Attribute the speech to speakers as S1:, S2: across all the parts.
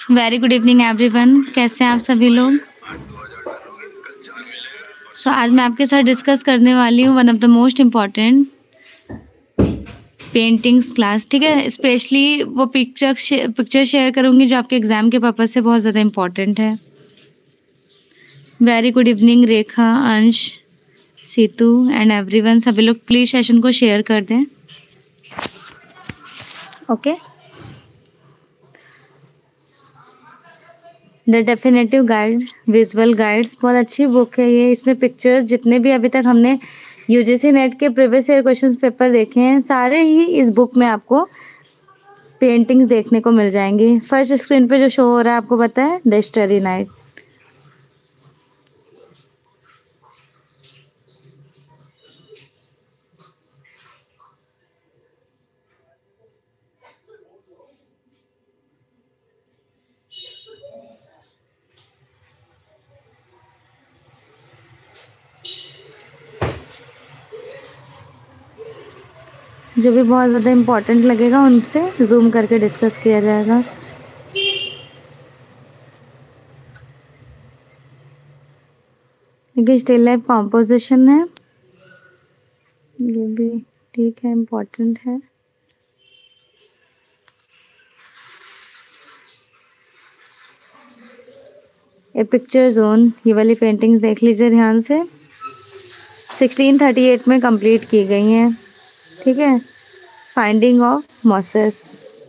S1: Very good evening everyone. कैसे हैं आप सभी लोग? आज मैं आपके साथ डिस्कस करने वाली हूँ one of the most important paintings class. ठीक है, स्पेशली वो पिक्चर शेयर करूँगी जो आपके एग्जाम के पर्पज से बहुत ज़्यादा इम्पॉर्टेंट है। वेरी गुड इवनिंग रेखा, अंश, सीतू एंड एवरीवन। सभी लोग प्लीज सेशन को शेयर कर दें। Okay. The definitive guide, visual guides, बहुत अच्छी बुक है ये। इसमें पिक्चर्स जितने भी अभी तक हमने यूजीसी नेट के प्रीवियस ईयर क्वेश्चंस पेपर देखे हैं, सारे ही इस बुक में आपको पेंटिंग्स देखने को मिल जाएंगी। फर्स्ट स्क्रीन पे जो शो हो रहा है आपको पता है, द स्टारी नाइट। जो भी बहुत ज़्यादा इम्पोर्टेंट लगेगा उनसे जूम करके डिस्कस किया जाएगा। देखिए स्टिल लाइफ कॉम्पोजिशन है, ये भी ठीक है, इम्पोर्टेंट है। ए पिक्चर जोन, ये वाली पेंटिंग्स देख लीजिए ध्यान से। 1638 में कंप्लीट की गई हैं। ठीक है। Finding of Moses,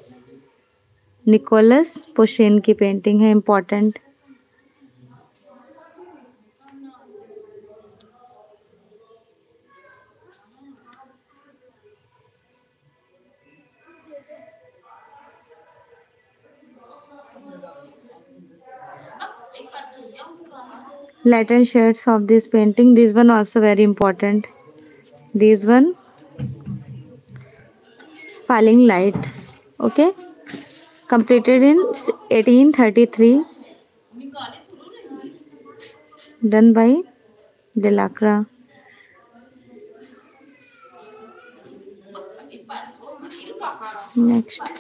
S1: Nicolas Poussin की पेंटिंग है, important. Light and shades of this painting, this one also very important. This one falling light, okay, completed in 1833, done by Delacroix. Next,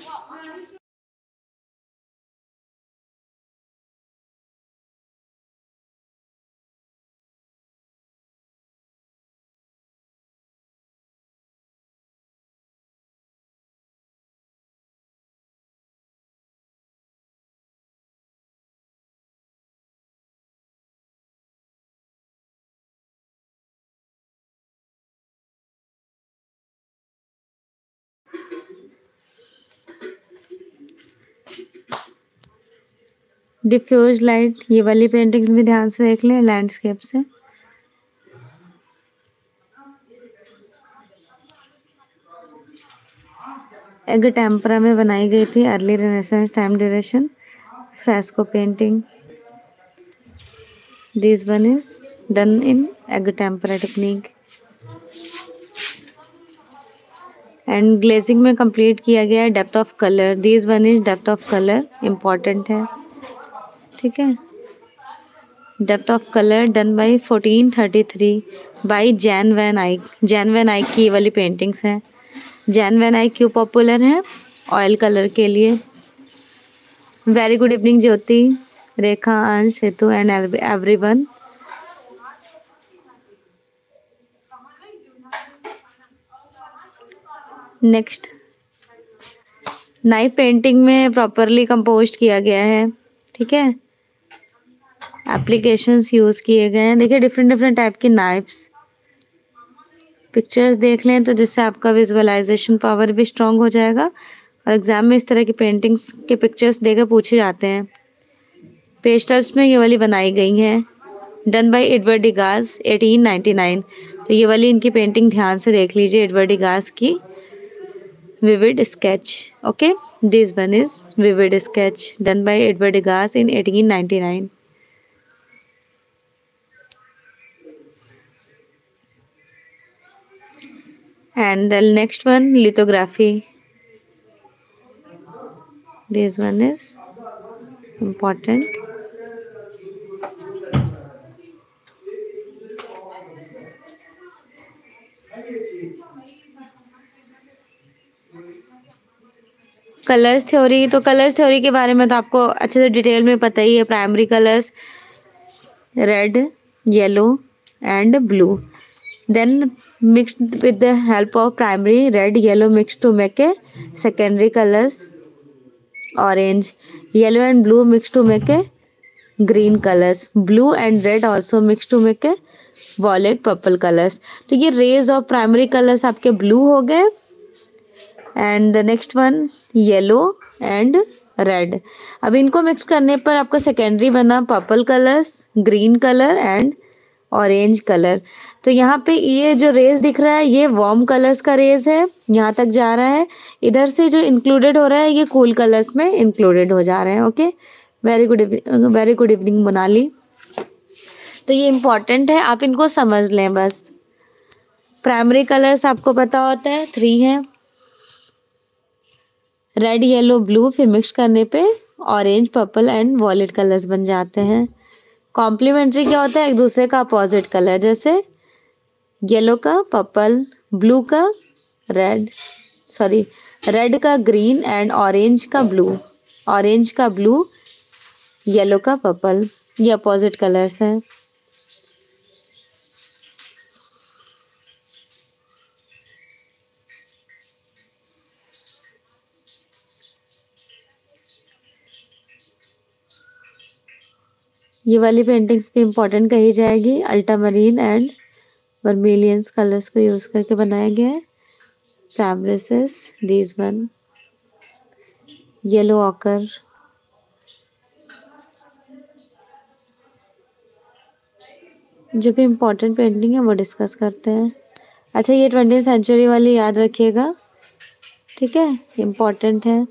S1: diffuse light, ये वाली paintings भी ध्यान से देख लें, landscape से। एग टेम्परा में बनाई गई थी, early Renaissance time duration, fresco painting. This one is done in egg tempera technique and glazing में कंप्लीट किया गया है। Depth of colour, this one is depth of colour, important है। ठीक है। Depth of colour done by 1433 by Jan van Eyck. Jan van आइक की ये वाली पेंटिंग्स हैं। जैन वैन आइक क्यों पॉपुलर है? ऑयल कलर के लिए। Very good evening Jyoti, Rekha, Ansh, Hetu and everyone. Next, knife painting में प्रॉपरली कंपोज किया गया है। ठीक है। एप्लीकेशंस यूज किए गए हैं। देखिए डिफरेंट डिफरेंट टाइप की नाइफ्स, पिक्चर्स देख लें तो जिससे आपका विजुअलाइजेशन पावर भी स्ट्रांग हो जाएगा और एग्जाम में इस तरह की पेंटिंग्स के पिक्चर्स देकर पूछे जाते हैं। पेस्टल्स में ये वाली बनाई गई हैं, डन बाय एडवर्ड डिगास 1899। तो ये वाली इनकी पेंटिंग ध्यान से देख लीजिए, एडवर्ड डिगास की vivid sketch. Okay, this one is vivid sketch done by Edward Degas in 1899। And the next one, lithography. This one is important. Colours theory, तो कलर्स थ्योरी के बारे में तो आपको अच्छे से डिटेल में पता ही है। Primary colours red, yellow and blue, then mixed with the help of primary red yellow mixed to make a secondary colors orange, yellow and blue mixed to make a green colors, blue and red also mixed to make a violet purple colors। तो ये rays of primary colours आपके blue हो गए and the next one yellow and red. अब इनको mix करने पर आपका सेकेंडरी बना purple colours, green colour and orange colour. तो यहाँ पे ये जो रेज दिख रहा है ये वार्म कलर्स का रेज है, यहाँ तक जा रहा है। इधर से जो इंक्लूडेड हो रहा है ये कूल कलर्स में इंक्लूडेड हो जा रहे हैं। Okay, very good evening Monali. तो ये इम्पॉर्टेंट है, आप इनको समझ लें बस। प्राइमरी कलर्स आपको पता होता है 3 है, रेड येलो ब्लू, फिर मिक्स करने पे orange purple and violet colours बन जाते हैं। कॉम्प्लीमेंट्री क्या होता है, एक दूसरे का अपोजिट कलर, जैसे येलो का पर्पल, ब्लू का रेड, सॉरी रेड का ग्रीन एंड ऑरेंज का ब्लू, ऑरेंज का ब्लू, येलो का पर्पल, ये अपोजिट कलर्स हैं। ये वाली पेंटिंग्स भी इम्पोर्टेंट कही जाएगी। अल्टामरीन एंड वर्मिलियंस कलर्स को यूज करके बनाया गया है। Fabritius these one, yellow ochre, जो भी इम्पोर्टेंट पेंटिंग है वो डिस्कस करते हैं। अच्छा, ये 20th सेंचुरी वाली याद रखिएगा, ठीक है, इम्पोर्टेंट है।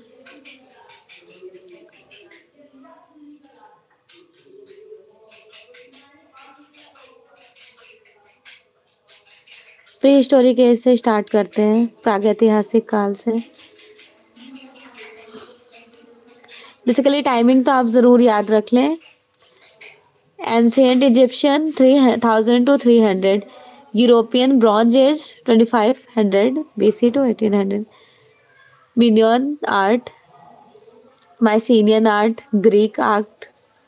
S1: प्री हिस्टोरिक एज से स्टार्ट करते हैं, प्रागैतिहासिक काल से। बेसिकली टाइमिंग तो आप ज़रूर याद रख लें। Ancient Egyptian 3000 to 300, European bronze age 2500 BC to 1800, Minoan art, Mycenaean art, Greek art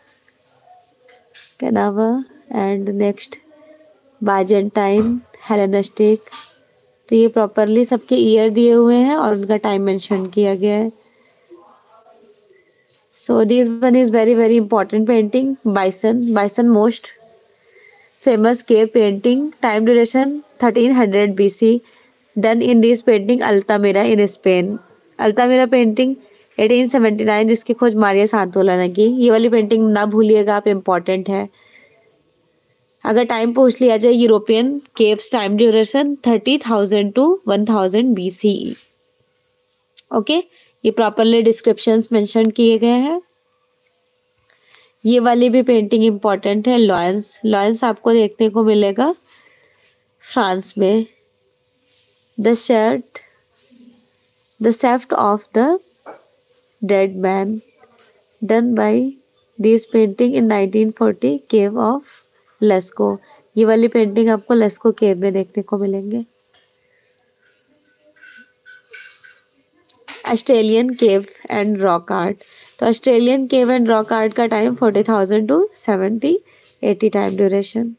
S1: के अलावा, एंड नेक्स्ट बाइजेंटाइन, हेलेनिस्टिक। तो ये प्रॉपरली सबके ईयर दिए हुए हैं और उनका टाइम मेंशन किया गया है। So this one is very very important painting, bison most famous cave painting, time duration 1300 BC, done in this painting Altamira in Spain. Altamira painting 1879, जिसकी खोज मारिया सांतोला ने की। ये वाली पेंटिंग ना भूलिएगा आप, इम्पॉर्टेंट है। अगर टाइम पूछ लिया जाए, European caves, time duration 30,000 to 1000 BCE। Okay, ये प्रॉपरली डिस्क्रिप्शंस मेंशन किए गए हैं। ये वाली भी पेंटिंग इम्पॉर्टेंट है, लॉयंस आपको देखने को मिलेगा फ्रांस में। The shaft of the dead man, done by this painting in 1940, cave of Lascaux. ये वाली पेंटिंग आपको लेस्को केव में देखने को मिलेंगे। Australian cave and rock art, तो Australian cave and rock art का टाइम 40,000 to 70-80 टाइम ड्यूरेशन।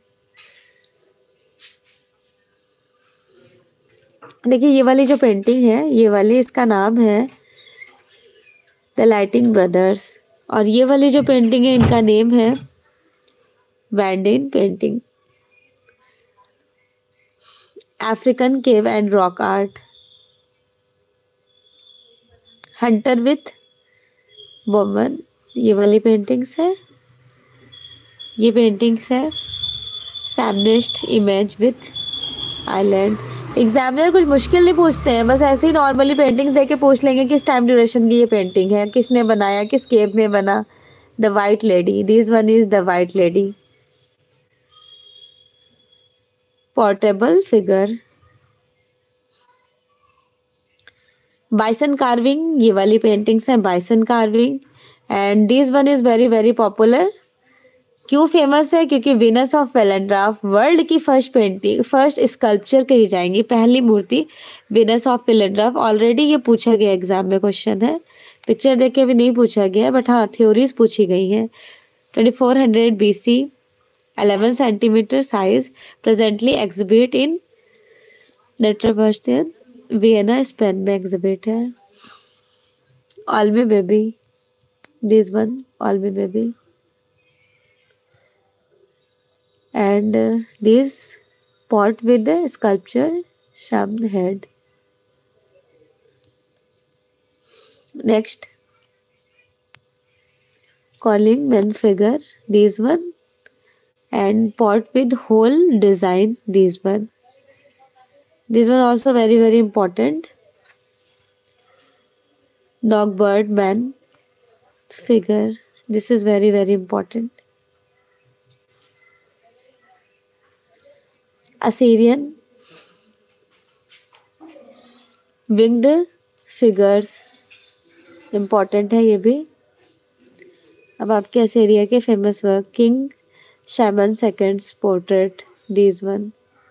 S1: देखिए ये वाली जो पेंटिंग है, ये वाली, इसका नाम है द लाइटिंग ब्रदर्स, और ये वाली जो पेंटिंग है इनका नेम है van Dean painting. African cave and rock art, hunter with woman, ये वाली पेंटिंग्स है। ये पेंटिंग्स है shamanist image with island. Examiner कुछ मुश्किल नहीं पूछते हैं, बस ऐसे ही नॉर्मली पेंटिंग्स देके पूछ लेंगे किस टाइम ड्यूरेशन की ये पेंटिंग है, किसने बनाया, किस केव में बना। The white lady, this one is the white lady. Portable figure. Bison carving, ये वाली पेंटिंग्स हैं bison carving, and this one is very very popular. क्यों फेमस है, क्योंकि विनस ऑफ वेलेंड्राफ वर्ल्ड की फर्स्ट स्कल्पचर कही जाएंगी, पहली मूर्ति विनस ऑफ वेलेंड्राफ। ऑलरेडी ये पूछा गया एग्जाम में क्वेश्चन है। पिक्चर देख के भी नहीं पूछा गया, बट हाँ थ्योरीज पूछी गई है। 2400 BC, 11 centimetre size, presently exhibit in Metropolitan Vienna, Spain में एग्जिबिट है। Olmec baby, this one Olmec baby, and this pot with the sculpture shammed head. Next, calling man figure, this one, and pot with whole design, this one. This one also very important. Dog bird man figure, this is very important. Assyrian winged figures, important है ये भी। अब आपके Assyria के famous work, king Shaman seconds portrait, this one,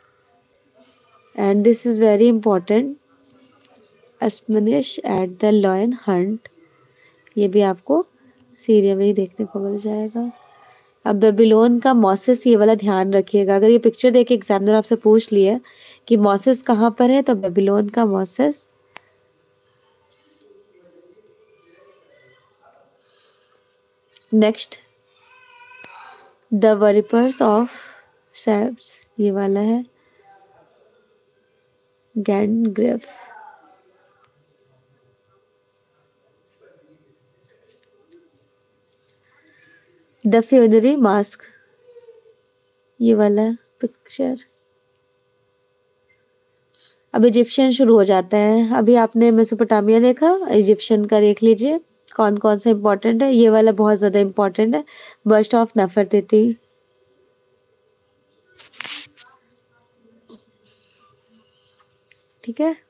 S1: and this is very important, अस्मनिश at the lion hunt, ये भी आपको सीरिया में ही देखने को मिल जाएगा। अब बेबीलोन का मॉसिस, ये वाला ध्यान रखिएगा, अगर ये पिक्चर देख के एग्जामिनर आपसे पूछ लिया कि मॉसिस कहाँ पर है, तो बेबीलोन का mosaics. Next, the worshippers of सेप्स, ये वाला है गैंडग्रेफ। द फ्यूनरी मास्क, ये वाला पिक्चर। अब इजिप्शियन शुरू हो जाता है। अभी आपने मेसोपोटामिया देखा, इजिप्शियन का देख लीजिए कौन कौन सा इम्पोर्टेंट है। ये वाला बहुत ज़्यादा इम्पोर्टेंट है, बस्ट ऑफ नफरतिती। ठीक है,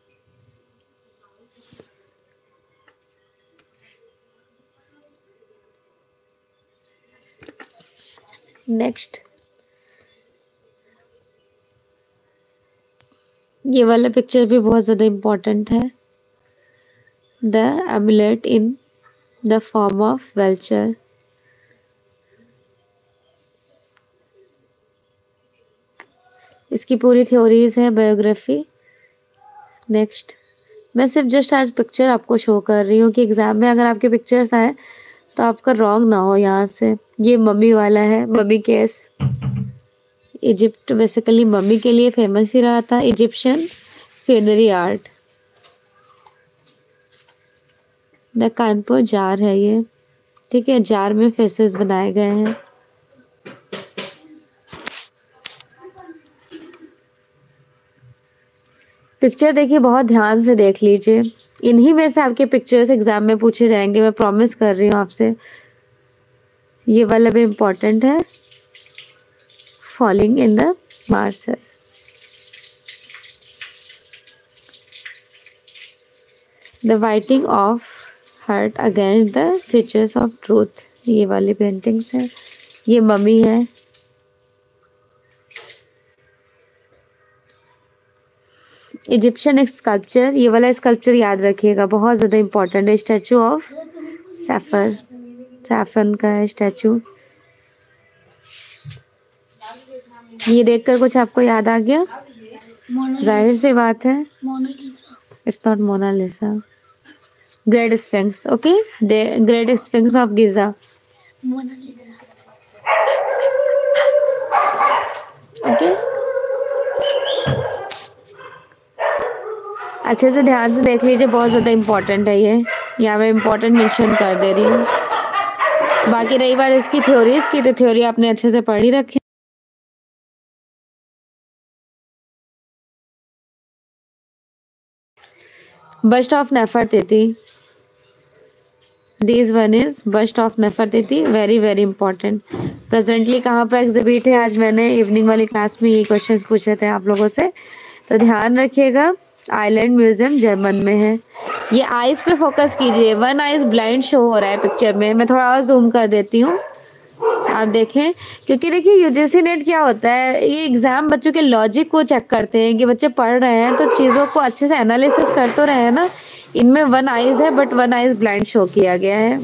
S1: नेक्स्ट ये वाला पिक्चर भी बहुत ज़्यादा इम्पोर्टेंट है, the amulet in the form of vulture. इसकी पूरी थ्योरीज है, बायोग्राफी। नेक्स्ट, मैं सिर्फ जस्ट आज पिक्चर आपको शो कर रही हूँ कि एग्जाम में अगर आपके पिक्चर्स आए तो आपका रॉन्ग ना हो यहाँ से। ये मम्मी वाला है, mummy case. Egypt basically mummy के लिए फेमस ही रहा था, Egyptian funerary art. The canopic jar है ये, ठीक है, जार में फेसेस बनाए गए हैं। पिक्चर देखिए, बहुत ध्यान से देख लीजिए, इन्हीं में से आपके पिक्चर्स एग्जाम में पूछे जाएंगे, मैं प्रॉमिस कर रही हूँ आपसे। ये वाला भी इम्पोर्टेंट है, fowling in the marshes. The weighting of heart against the features of truth, ये वाली पेंटिंग्स है। ये मम्मी है। इजिप्शियन स्कल्पचर, ये वाला स्कल्पचर याद रखिएगा, बहुत ज़्यादा इम्पोर्टेंट है। स्टैचू ऑफ सैफर, सैफरन का है स्टैचू। ये देखकर कुछ आपको याद आ गया? जाहिर सी बात है, it's not Mona Lisa, great Sphinx. Okay, great Sphinx of Giza. Okay, अच्छे से ध्यान से देख लीजिए, बहुत ज़्यादा इम्पोर्टेंट है ये, यहाँ मैं इम्पोर्टेंट मेंशन कर दे रही हूँ। बाकी रही बात इसकी थ्योरीज की, तो थ्योरी आपने अच्छे से पढ़ी रखी। Bust of Nefertiti, this one is bust of Nefertiti, very important. Presently कहाँ पर एग्जिबिट है? आज मैंने इवनिंग वाली क्लास में ये क्वेश्चंस पूछे थे आप लोगों से, तो ध्यान रखिएगा। आइलैंड म्यूजियम जर्मन में है। ये आइज पे फोकस कीजिए, वन आइज ब्लाइंड शो हो रहा है पिक्चर में, मैं थोड़ा और जूम कर देती हूँ, आप देखें। क्योंकि देखिए यूजीसी नेट क्या होता है, ये एग्जाम बच्चों के लॉजिक को चेक करते हैं कि बच्चे पढ़ रहे हैं तो चीज़ों को अच्छे से एनालिसिस कर तो रहे हैं ना, इनमें 1 आइज है बट 1 आइज ब्लाइंड शो किया गया है।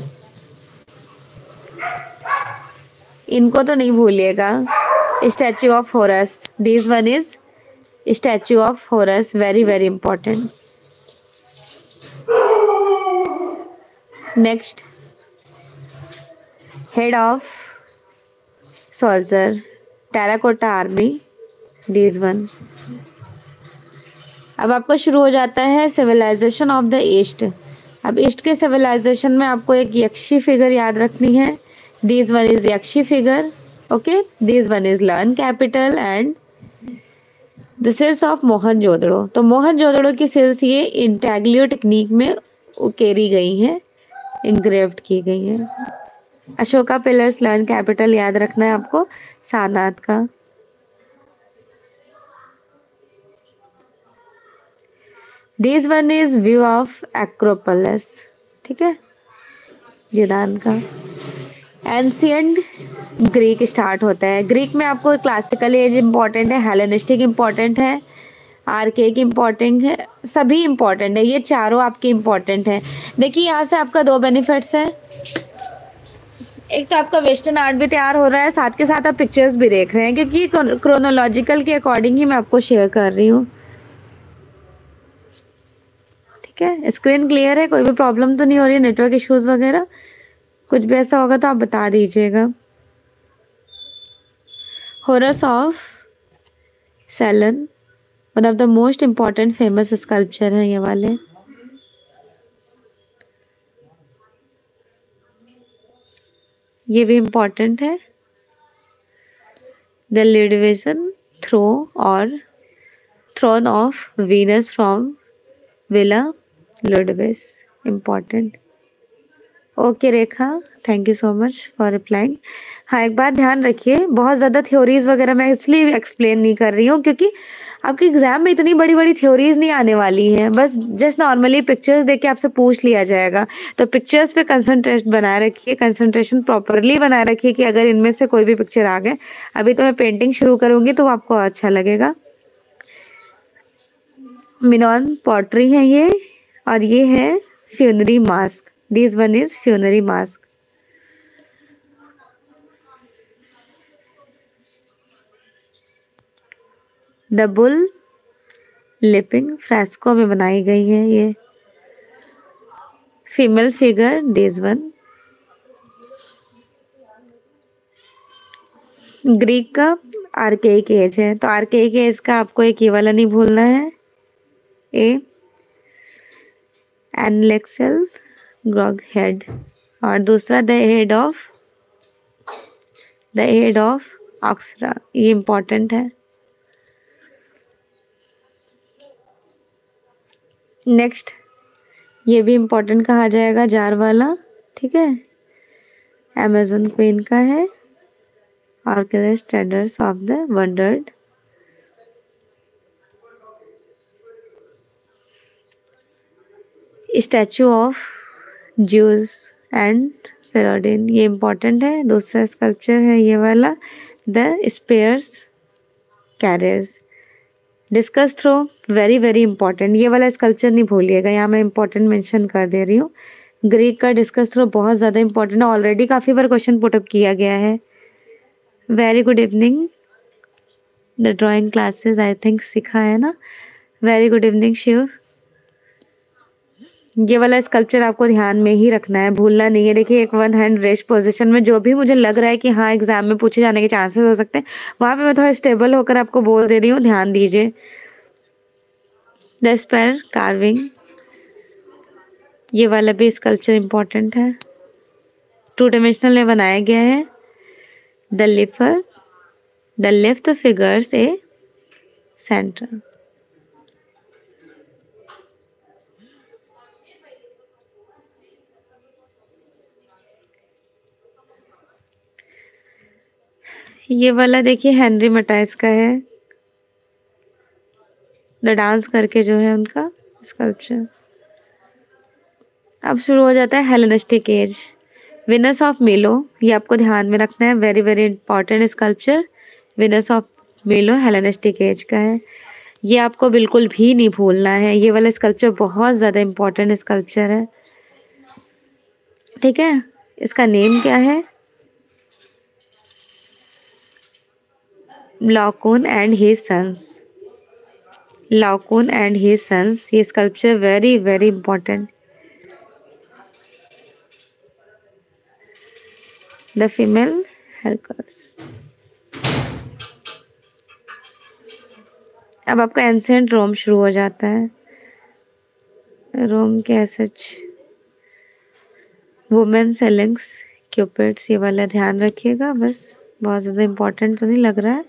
S1: इनको तो नहीं भूलिएगा। Statue of Horus, this one is statue of Horus, very very important. Next, head of soldier, terracotta army, this one. अब आपको शुरू हो जाता है सिविलाइजेशन ऑफ द ईस्ट। अब ईस्ट के सिविलाइजेशन में आपको एक यक्षी फिगर याद रखनी है। This one is yakshi figure, okay. This one is lion capital and the seals of Mohenjodaro. तो मोहनजोदड़ो की सिल्स ये इंटैग्लियो टेक्निक में उकेरी गई हैं, इंग्रेव्ड की गई हैं। अशोका पिलर्स, लर्न कैपिटल याद रखना है आपको, सारनाथ का। This one is view of Acropolis, ठीक है, यूनान का। एंशियंट ग्रीक स्टार्ट होता है। ग्रीक में आपको क्लासिकल एज इम्पॉर्टेंट है, हेलेनिस्टिक इम्पॉर्टेंट है, आर्केक इम्पॉर्टेंट है, सभी इम्पॉर्टेंट है, ये चारों आपके इम्पॉर्टेंट है। देखिए यहाँ से आपका 2 बेनिफिट्स है। एक तो आपका वेस्टर्न आर्ट भी तैयार हो रहा है, साथ के साथ आप पिक्चर्स भी देख रहे हैं, क्योंकि क्रोनोलॉजिकल के अकॉर्डिंग ही मैं आपको शेयर कर रही हूँ। ठीक है, स्क्रीन क्लियर है, कोई भी प्रॉब्लम तो नहीं हो रही है, नेटवर्क इश्यूज वगैरह? कुछ भी ऐसा होगा तो आप बता दीजिएगा। Horus of Salon, one of the most important famous sculpture है ये वाले। ये भी इम्पॉर्टेंट है। द लिडविजन थ्रो और throne of Venus from villa Ludovisi, important. Okay Rekha, thank you so much for replying. हाँ, एक बात ध्यान रखिए, बहुत ज़्यादा थ्योरीज वगैरह मैं इसलिए एक्सप्लेन नहीं कर रही हूँ क्योंकि आपके एग्जाम में इतनी बड़ी बड़ी थ्योरीज नहीं आने वाली हैं। बस जस्ट नॉर्मली पिक्चर्स देख के आपसे पूछ लिया जाएगा, तो पिक्चर्स पे कंसंट्रेशन बनाए रखिए, कंसंट्रेशन प्रॉपरली बनाए रखिए कि अगर इनमें से कोई भी पिक्चर आ गए। अभी तो मैं पेंटिंग शुरू करूँगी तो आपको अच्छा लगेगा। मिनोन पॉटरी है ये, और ये है funerary mask. This one is funerary mask. The bull leaping fresco में बनाई गई है ये female figure, this one. Greek का आर्केइक एज है, तो आर्केइक एज का आपको एक ये वाला नहीं भूलना है, ए एनलेक्सल ग्रॉग हेड, और दूसरा द हेड ऑफ ऑक्सरा, ये इंपॉर्टेंट है। नेक्स्ट, ये भी इम्पोर्टेंट कहा जाएगा, जार वाला, ठीक है, अमेजन क्वीन का है, orchids traders of the wounded. Statue of Zeus and Aphrodite, ये इम्पोर्टेंट है। दूसरा स्कल्पचर है ये वाला, the spear carriers. Discus throw, very very important, ये वाला स्कल्पचर नहीं भूलिएगा, यहाँ मैं इंपॉर्टेंट मेंशन कर दे रही हूँ। ग्रीक का डिस्कस थ्रो बहुत ज़्यादा इंपॉर्टेंट है, ऑलरेडी काफ़ी बार क्वेश्चन पुटअप किया गया है। Very good evening, the drawing classes I think सिखा है ना। Very good evening Shiv. ये वाला स्कल्पचर आपको ध्यान में ही रखना है, भूलना नहीं है। देखिए, एक 1 हैंड रेस्ट पोजीशन में जो भी मुझे लग रहा है कि हाँ एग्जाम में पूछे जाने के चांसेस हो सकते हैं, वहाँ पे मैं थोड़ा स्टेबल होकर आपको बोल दे रही हूँ, ध्यान दीजिए। द स्पेयर कार्विंग, ये वाला भी स्कल्पचर इंपॉर्टेंट है, 2 डायमेंशनल में बनाया गया है। The left figures a center. ये वाला देखिए हेनरी मटाइस का है, द डांस करके जो है उनका स्कल्पचर। अब शुरू हो जाता है हेलेनिस्टिक एज, विनस ऑफ मिलो, ये आपको ध्यान में रखना है, very very important sculpture. Venus of Milo Hellenistic age का है। ये आपको बिल्कुल भी नहीं भूलना है। ये वाला स्कल्पचर बहुत ज़्यादा इम्पोर्टेंट स्कल्पचर है, ठीक है। इसका नेम क्या है? Laocoon and his sons. Laocoon and his sons, ये sculpture very very important. The female Hercules. अब आपका एंशिएंट रोम शुरू हो जाता है। रोम के सच वुमेन सेलिंग्स क्यूपिड्स, ये वाला ध्यान रखिएगा बस, बहुत ज़्यादा इम्पोर्टेंट तो नहीं लग रहा है।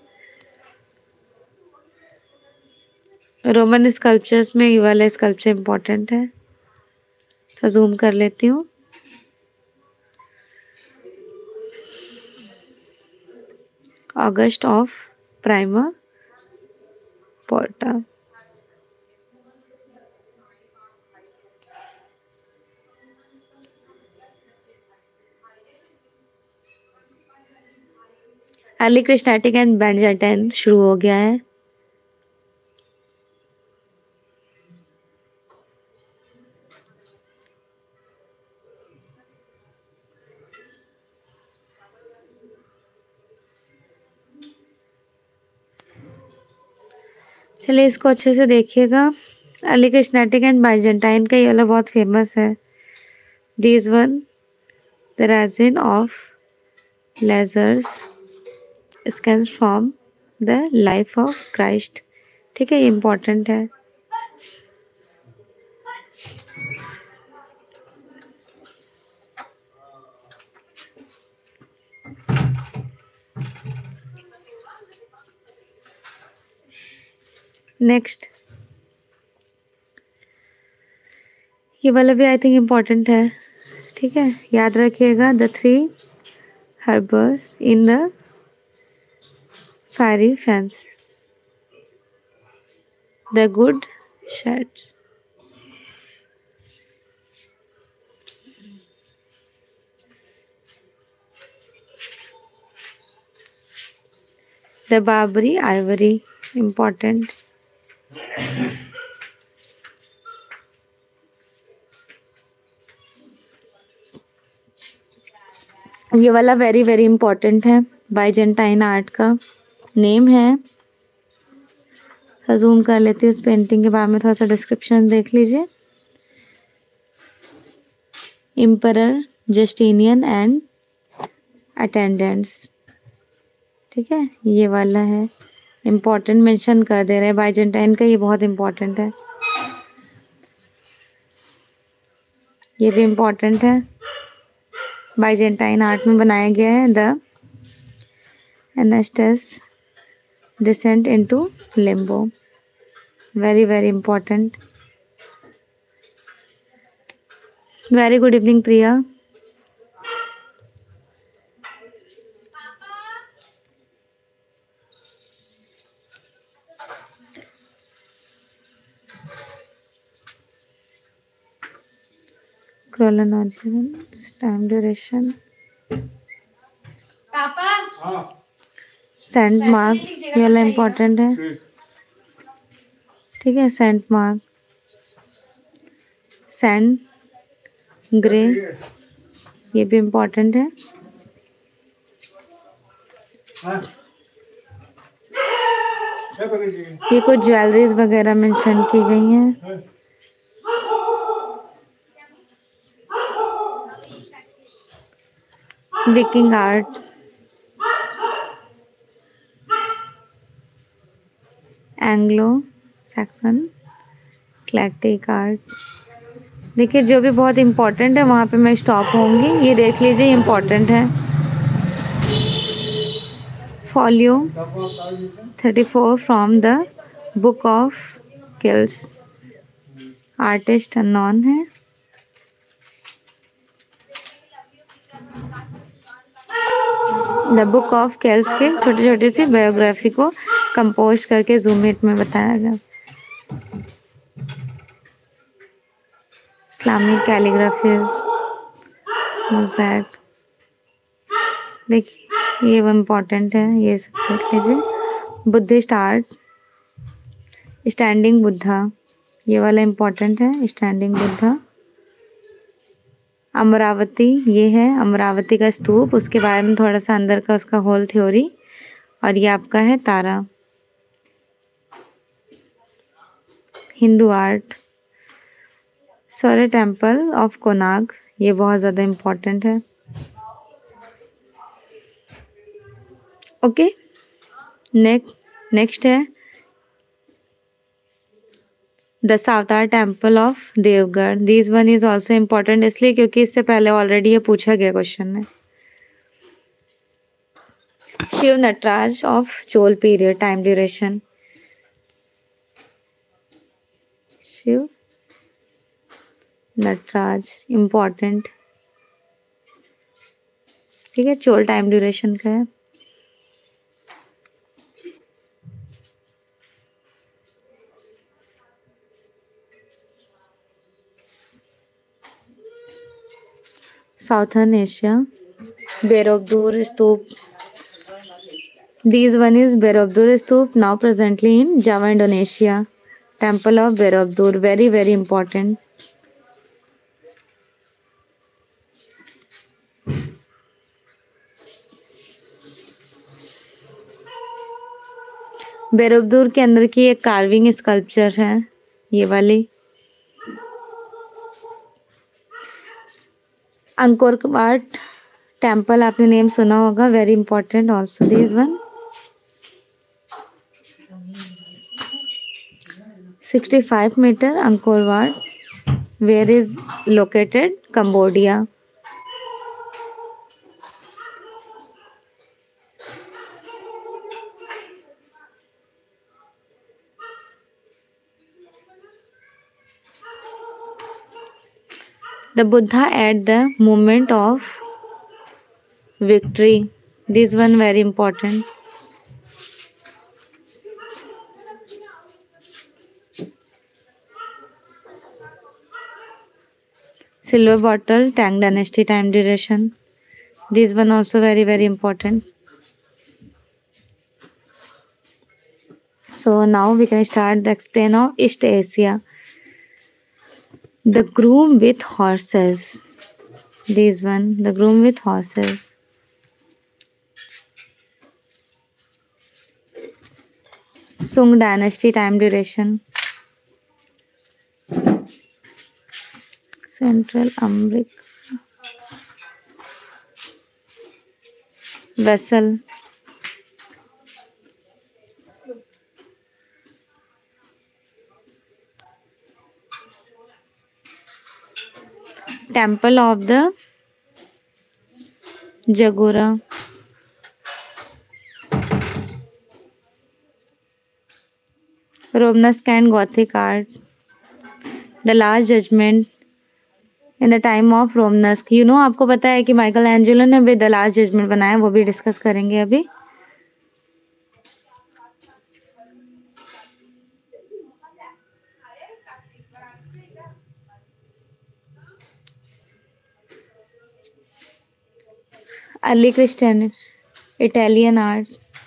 S1: रोमन स्कल्पचर्स में ये वाला स्कल्पचर इम्पोर्टेंट है, तो जूम कर लेती हूँ। August of Prima Porta. Early Christian and Byzantine शुरू हो गया है। चलिए इसको अच्छे से देखिएगा। अर्ली क्रिस्टैटिक एंड बाइजेंटाइन का ये वाला बहुत फेमस है। This one the raising of Lazarus scenes from the life of Christ, ठीक है, ये इम्पोर्टेंट है। नेक्स्ट ये वाला भी आई थिंक इम्पोर्टेंट है, ठीक है, याद रखिएगा। The three harbours in the fiery friends, the good shades, the bubbly ivory, important. ये वाला वेरी वेरी इम्पोर्टेंट है, बाइजेंटाइन आर्ट का नेम है। जूम कर लेती हूँ, इस पेंटिंग के बारे में थोड़ा सा डिस्क्रिप्शन देख लीजिए। एम्परर जस्टिनियन एंड अटेंडेंट्स, ठीक है, ये वाला है इम्पोर्टेंट, मेंशन कर दे रहे हैं बाइजेंटाइन का, ये बहुत इम्पोर्टेंट है, ये भी इम्पोर्टेंट है। बाइजेंटाइन आर्ट में बनाया गया है। The Anastasis descent into limbo, very very important. Very good evening Priya. chronology, time duration, Saint Mark, ये वाला इम्पोर्टेंट है, ठीक है। सेंट मार्क, सेंट ग्रे, ये भी इम्पोर्टेंट है। ये कुछ ज्वेलरीज वगैरह मेंशन की गई हैं। Viking art, Anglo Saxon Celtic art. देखिए जो भी बहुत इम्पोर्टेंट है वहाँ पे मैं स्टॉप होंगी, ये देख लीजिए इम्पोर्टेंट है। Folio 34 from the book of Kells, artist unknown है। द बुक ऑफ केल्स के छोटे छोटे सी बायोग्राफी को कंपोज करके जूमिट में बताया गया। इस्लामिक कैलीग्राफीज, मोज़ैक, देखिए ये वो इम्पोर्टेंट है, ये सब देख लीजिए। बुद्धिस्ट आर्ट, स्टैंडिंग बुद्धा, ये वाला इम्पोर्टेंट है, स्टैंडिंग बुद्धा। अमरावती, ये है अमरावती का स्तूप, उसके बारे में थोड़ा सा अंदर का उसका होल थ्योरी। और ये आपका है तारा। हिंदू आर्ट, सौर्य टेम्पल ऑफ कोनार्क, ये बहुत ज़्यादा इम्पोर्टेंट है। ओके, नेक्स्ट है Dashavatara temple of Deogarh. This one is also important, इसलिए क्योंकि इससे पहले ऑलरेडी ये पूछा गया क्वेश्चन में। Shiva Nataraja of Chola period, time duration. Shiva Nataraja important, ठीक है, चोल टाइम ड्यूरेशन का है। Southern Asia, Borobudur stupa. This one is Borobudur Stoop, now presently in Java, Indonesia. Temple of Borobudur, very very important. Borobudur के अंदर की एक कार्विंग स्कल्पचर है, ये वाली। अंकोर वाट टेम्पल, आपने नेम सुना होगा, very important also this one. 65 metre Angkor Wat, where is located, Cambodia. The Buddha at the moment of victory, this one very important. Silver bottle, Tang dynasty, time duration, this one also very very important. So now we can start the explain of East Asia. The groom with horses, this one, the groom with horses. Sung dynasty, time duration. Central America. Vessel. Temple of the Jagora. Romanesque and Gothic art. The Last Judgment in the time of Romanesque. You know, आपको पता है कि Michael Angelo ने भी the last judgement बनाया, वो भी discuss करेंगे अभी। Early Christian Italian art.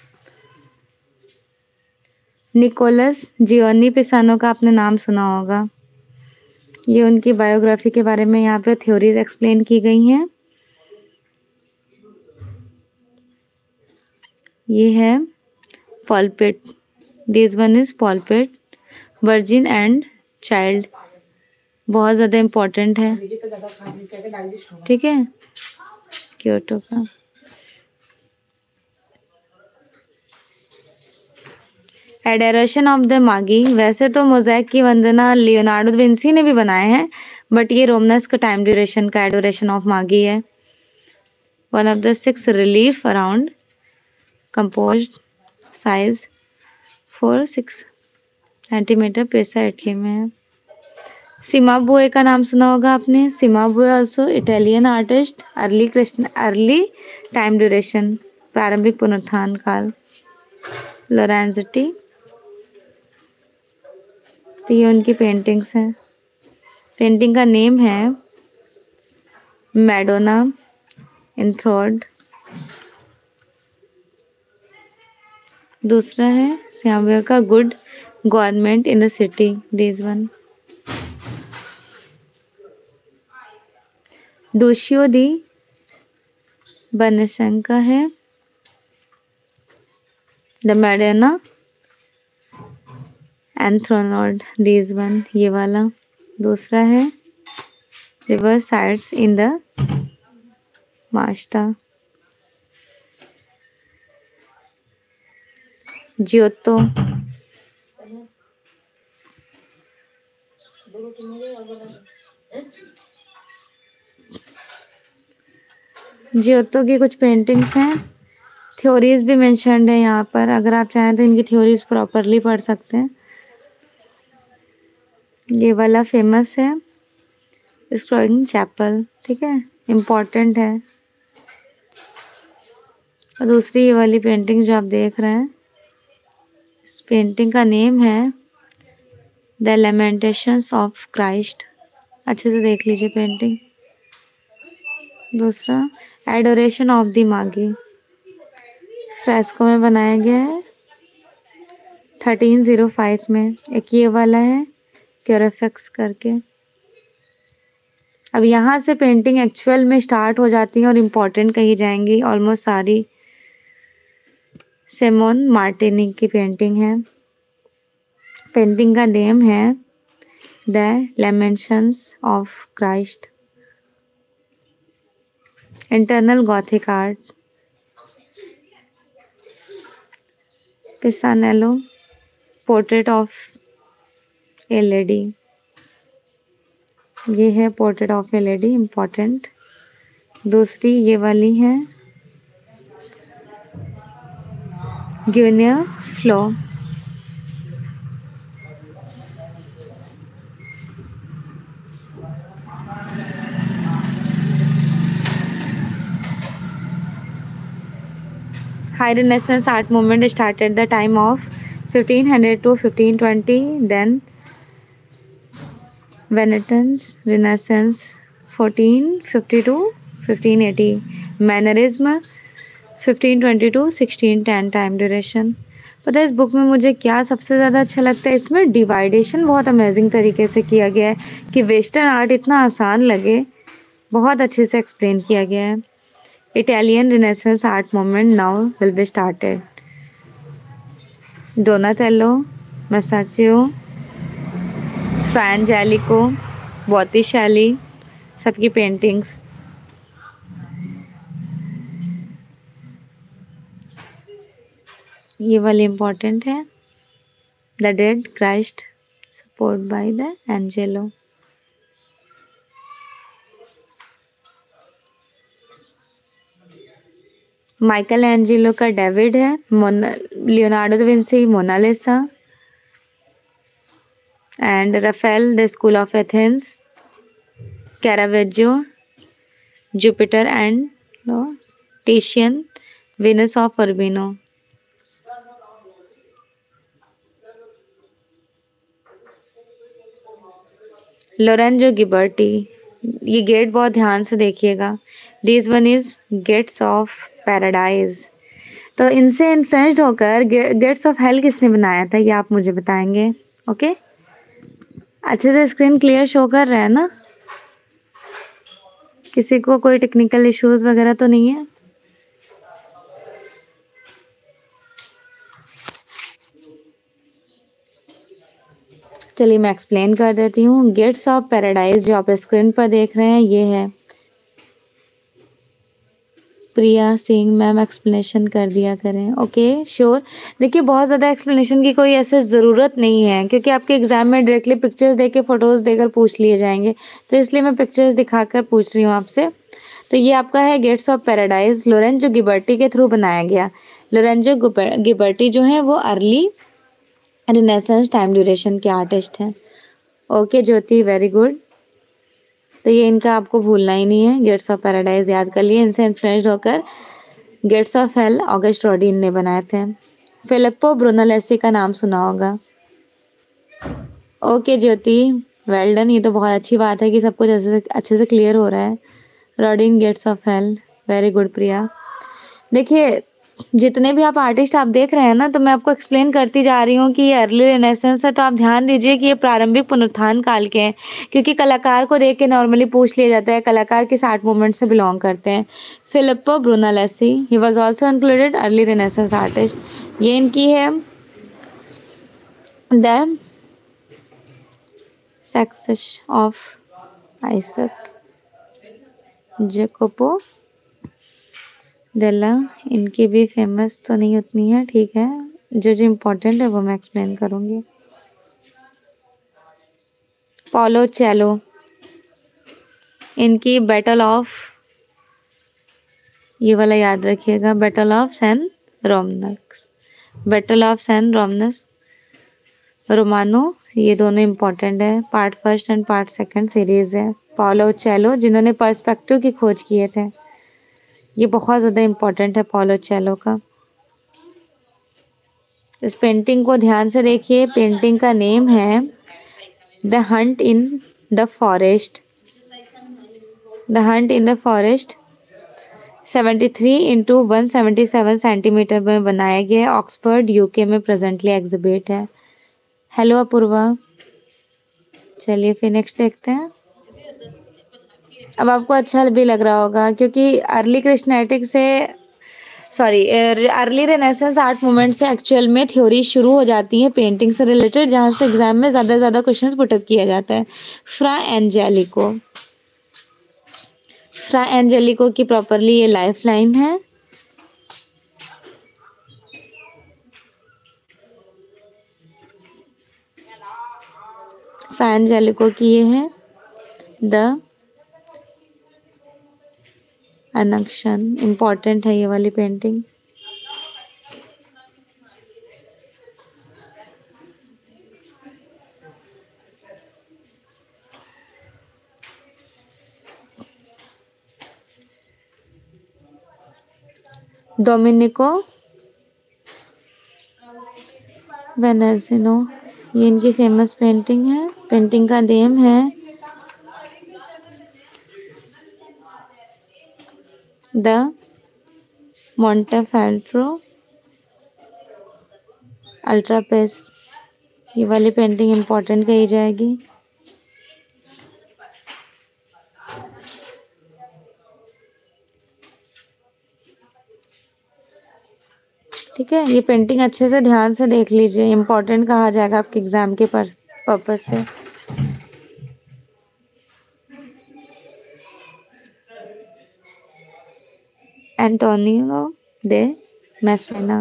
S1: Nicholas Giovanni Pisano का आपने नाम सुना होगा, ये उनकी बायोग्राफी के बारे में यहाँ पे थ्योरीज एक्सप्लेन की गई हैं। ये है pulpit, this one is pulpit, virgin and child, बहुत ज़्यादा इम्पोर्टेंट है, ठीक है, क्योटो का। एडोरेशन ऑफ द मागी, वैसे तो मोज़ैक की वंदना लियोनार्डो दा विंसी ने भी बनाए हैं, बट ये रोमनस का टाइम ड्यूरेशन का एडोरेशन ऑफ मागी है। One of the 6 relief around composed, size 4-6 centimetre, Pisa Italy में है। सिमाबुए का नाम सुना होगा आपने, Cimabue also Italian artist, early time duration, प्रारंभिक पुनरुत्थान काल। लोरेंज़ेटी, तो ये उनकी पेंटिंग्स हैं। पेंटिंग का नेम है मैडोना इंथ्रोड। दूसरा है सिमाबुए का good government in the city, this one. Dushyo di Banasanka है, the Madonna Anthronod, this one, ये वाला. दूसरा है river sides in the Mashta. Giotto. जियोतो की कुछ पेंटिंग्स हैं. थ्योरीज भी मेंशन्ड है यहाँ पर, अगर आप चाहें तो इनकी थ्योरीज प्रॉपरली पढ़ सकते हैं. ये वाला फेमस है, स्क्रोइंग चैपल, ठीक है, इम्पॉर्टेंट है. और दूसरी ये वाली पेंटिंग जो आप देख रहे हैं, इस पेंटिंग का नेम है द लेमेंटेशंस ऑफ क्राइस्ट. अच्छे से देख लीजिए पेंटिंग. दूसरा adoration of the Magi, fresco में बनाया गया है 1305 में. एक ये वाला है क्यूरिफिक्स करके. अब यहाँ से पेंटिंग एक्चुअल में स्टार्ट हो जाती है और इम्पोर्टेंट कही जाएंगी ऑलमोस्ट सारी. सिमोन मार्टिनी की पेंटिंग है. पेंटिंग का नेम है the lamentations of Christ. International Gothic art, Pisanello portrait of a lady. ये है portrait of a lady, important. दूसरी ये वाली है ग्यूनियर फ्लो. High Renaissance art movement started the time of 1500 to 1520. Then Venetians Renaissance 1450 to 1580. Mannerism 1520 to 1610 time duration. पता है इस बुक में मुझे क्या सबसे ज़्यादा अच्छा लगता है, इसमें डिवाइडेशन बहुत अमेजिंग तरीके से किया गया है कि वेस्टर्न आर्ट इतना आसान लगे. बहुत अच्छे से एक्सप्लेन किया गया है. Italian Renaissance art movement now will be started. Donatello, Masaccio, Fra Angelico, Botticelli, सबकी पेंटिंग्स. ये वाली इम्पोर्टेंट है, the dead Christ support by the angel. Michelangelo का डेविड है. Leonardo da Vinci Mona Lisa. And Raphael the school of Athens. Caravaggio Jupiter and Titian Venus of Urbino. Lorenzo Ghiberti. ये gate बहुत ध्यान से देखिएगा. This one is gates of paradise. तो इनसे influenced होकर गेट्स ऑफ हेल किसने बनाया था, ये आप मुझे बताएंगे. ओके, अच्छे से स्क्रीन क्लियर शो कर रहा है ना? किसी को कोई टेक्निकल इश्यूज वगैरह तो नहीं है? चलिए मैं एक्सप्लेन कर देती हूँ. गेट्स ऑफ पैराडाइज जो आप स्क्रीन पर देख रहे हैं ये है. प्रिया सिंह मैम एक्सप्लेनेशन कर दिया करें. Okay sure. देखिए बहुत ज़्यादा एक्सप्लेनेशन की कोई ऐसे ज़रूरत नहीं है क्योंकि आपके एग्जाम में डायरेक्टली पिक्चर्स देके फ़ोटोज़ देकर पूछ लिए जाएंगे, तो इसलिए मैं पिक्चर्स दिखाकर पूछ रही हूँ आपसे. तो ये आपका है gates of paradise. Lorenzo Ghiberti के थ्रू बनाया गया. लोरेंजो गिबर्टी जो है वो अर्ली रिनेसेंस टाइम ड्यूरेशन के आर्टिस्ट हैं. Okay Jyoti, very good. तो ये इनका आपको भूलना ही नहीं है. गेट्स ऑफ पैराडाइज याद कर लिए. इनसे इन्फ्लुएंस्ड होकर gates of hell Auguste Rodin ने बनाए थे. फिलिप्पो ब्रूनोलेसी का नाम सुना होगा. Okay Jyoti, well done. ये तो बहुत अच्छी बात है कि सब कुछ अच्छे से क्लियर हो रहा है. Rodin gates of hell, very good Priya. देखिए जितने भी आप आर्टिस्ट आप देख रहे हैं ना, तो मैं आपको एक्सप्लेन करती जा रही हूँ कि ये अर्ली रेनेसेंस है, तो आप ध्यान दीजिए कि ये प्रारंभिक पुनरुत्थान काल के हैं, क्योंकि कलाकार को देख के नॉर्मली पूछ लिया जाता है कलाकार किस आर्ट मूवमेंट से बिलोंग करते हैं। Filippo Brunelleschi, he was also included early Renaissance artist. ये इनकी है the sacrifice of Isaac Jacopo della. इनकी भी फेमस तो नहीं उतनी है, ठीक है, जो जो इम्पोर्टेंट है वो मैं एक्सप्लेन करूँगी। पॉलो चेलो, इनकी बैटल ऑफ, ये वाला याद रखिएगा, battle of San Romano, battle of San Romano Romano, ये दोनों इम्पोर्टेंट है, part first and part second series है। पॉलो चेलो जिन्होंने पर्सपेक्टिव की खोज किए थे, ये बहुत ज़्यादा इम्पोर्टेंट है पॉलो चेलो का। इस पेंटिंग को ध्यान से देखिए, पेंटिंग का नेम है the hunt in the forest. The hunt in the forest 73x177 centimetre में बनाया गया है, ऑक्सफोर्ड यूके में प्रेजेंटली एग्जिबिट है। हेलो अपूर्वा, चलिए फिर नेक्स्ट देखते हैं। अब आपको अच्छा भी लग रहा होगा क्योंकि अर्ली क्रिश्चियनिटी से अर्ली रेनेसेंस आर्ट मूवमेंट से एक्चुअल में थ्योरी शुरू हो जाती है पेंटिंग से रिलेटेड, जहाँ से एग्जाम में ज़्यादा से ज़्यादा क्वेश्चंस पुटअप किया जाता है। फ्रा एंजेलिको, फ्रा एंजेलिको की प्रॉपरली ये लाइफ लाइन है। फ्रा एंजेलिको की ये है द अनक्शन, इम्पॉर्टेंट है ये वाली पेंटिंग। डोमिनिको वेनेजिनो, ये इनकी फेमस पेंटिंग है। पेंटिंग का नेम है द मोंटेफेल्ट्रो अल्ट्रापेस, ये वाली पेंटिंग इम्पोर्टेंट कही जाएगी। ठीक है, ये पेंटिंग अच्छे से ध्यान से देख लीजिए, इम्पोर्टेंट कहा जाएगा आपके एग्जाम के पर्पज से। Antonio de Messina,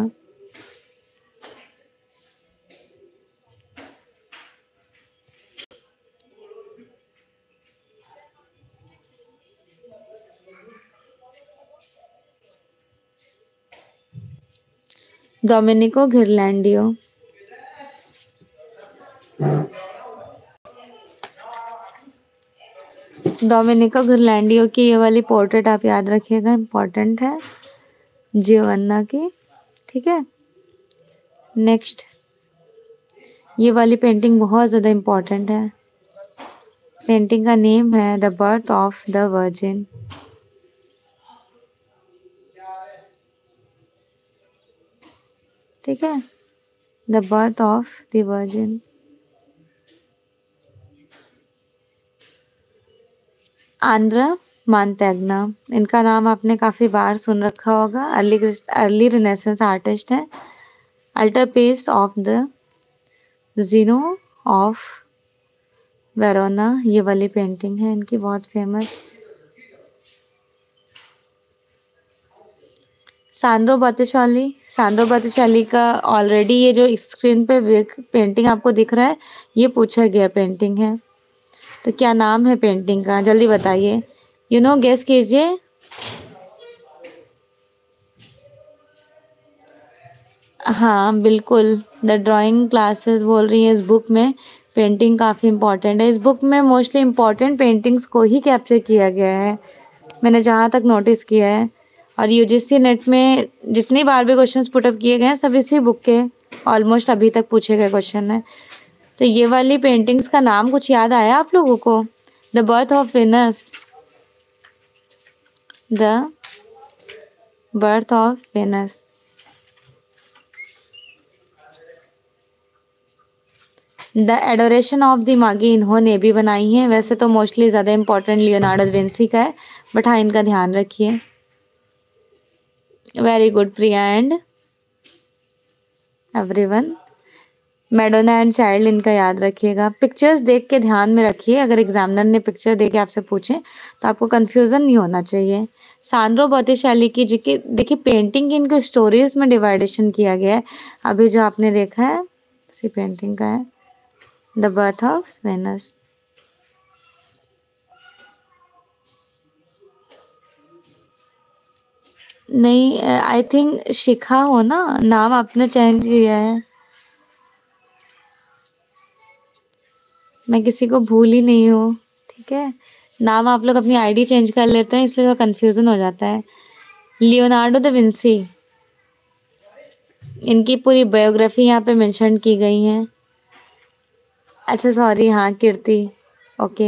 S1: Domenico Ghirlandaio, Domenico Ghirlandaio की ये वाली पोर्ट्रेट आप याद रखिएगा, इम्पोर्टेंट है, जियोवन्ना की। ठीक है, नेक्स्ट ये वाली पेंटिंग बहुत ज़्यादा इम्पोर्टेंट है। पेंटिंग का नेम है the birth of the virgin. ठीक है, the birth of the virgin. Andrea Mantegna, इनका नाम आपने काफ़ी बार सुन रखा होगा, अर्ली रिनेसेंस आर्टिस्ट है। Altarpiece of the Zeno of Verona, ये वाली पेंटिंग है इनकी बहुत फेमस। सांड्रो बॉटिशेली, सांड्रो बॉटिशेली का ऑलरेडी ये जो स्क्रीन पे पेंटिंग आपको दिख रहा है, ये पूछा गया पेंटिंग है। तो क्या नाम है पेंटिंग का, जल्दी बताइए, गेस कीजिए। हाँ बिल्कुल, द ड्राइंग क्लासेस बोल रही है इस बुक में। पेंटिंग काफ़ी इम्पॉर्टेंट है, इस बुक में मोस्टली इम्पॉर्टेंट पेंटिंग्स को ही कैप्चर किया गया है, मैंने जहाँ तक नोटिस किया है। और यूजीसी नेट में जितनी बार भी क्वेश्चंस पुटअप किए गए हैं, सब इसी बुक के ऑलमोस्ट अभी तक पूछे गए क्वेश्चन है। तो ये वाली पेंटिंग्स का नाम कुछ याद आया आप लोगों को? The birth of Venus, the birth of Venus, the adoration of the Magi इन्होंने भी बनाई है, वैसे तो मोस्टली ज़्यादा इंपॉर्टेंट लियोनार्डो दा विंसी का है, बट हाँ इनका ध्यान रखिए। Very good Priya and everyone. Madonna and child इनका याद रखिएगा। पिक्चर्स देख के ध्यान में रखिए, अगर एग्जामिनर ने पिक्चर देख के आपसे पूछे तो आपको कंफ्यूजन नहीं होना चाहिए। सांड्रो बॉटिशेली की जी की देखिए पेंटिंग की इनको स्टोरीज में डिवाइडेशन किया गया है। अभी जो आपने देखा है इसी पेंटिंग का है, द बर्थ ऑफ वेनस। नहीं, आई थिंक शिखा हो ना, नाम आपने चेंज किया है। मैं किसी को भूल ही नहीं हूँ, ठीक है। नाम आप लोग अपनी आईडी चेंज कर लेते हैं, इसलिए थोड़ा कंफ्यूजन हो जाता है। लियोनार्डो दा विंसी, इनकी पूरी बायोग्राफी यहाँ पे मेंशन की गई है। अच्छा सॉरी, हाँ Kirti, okay.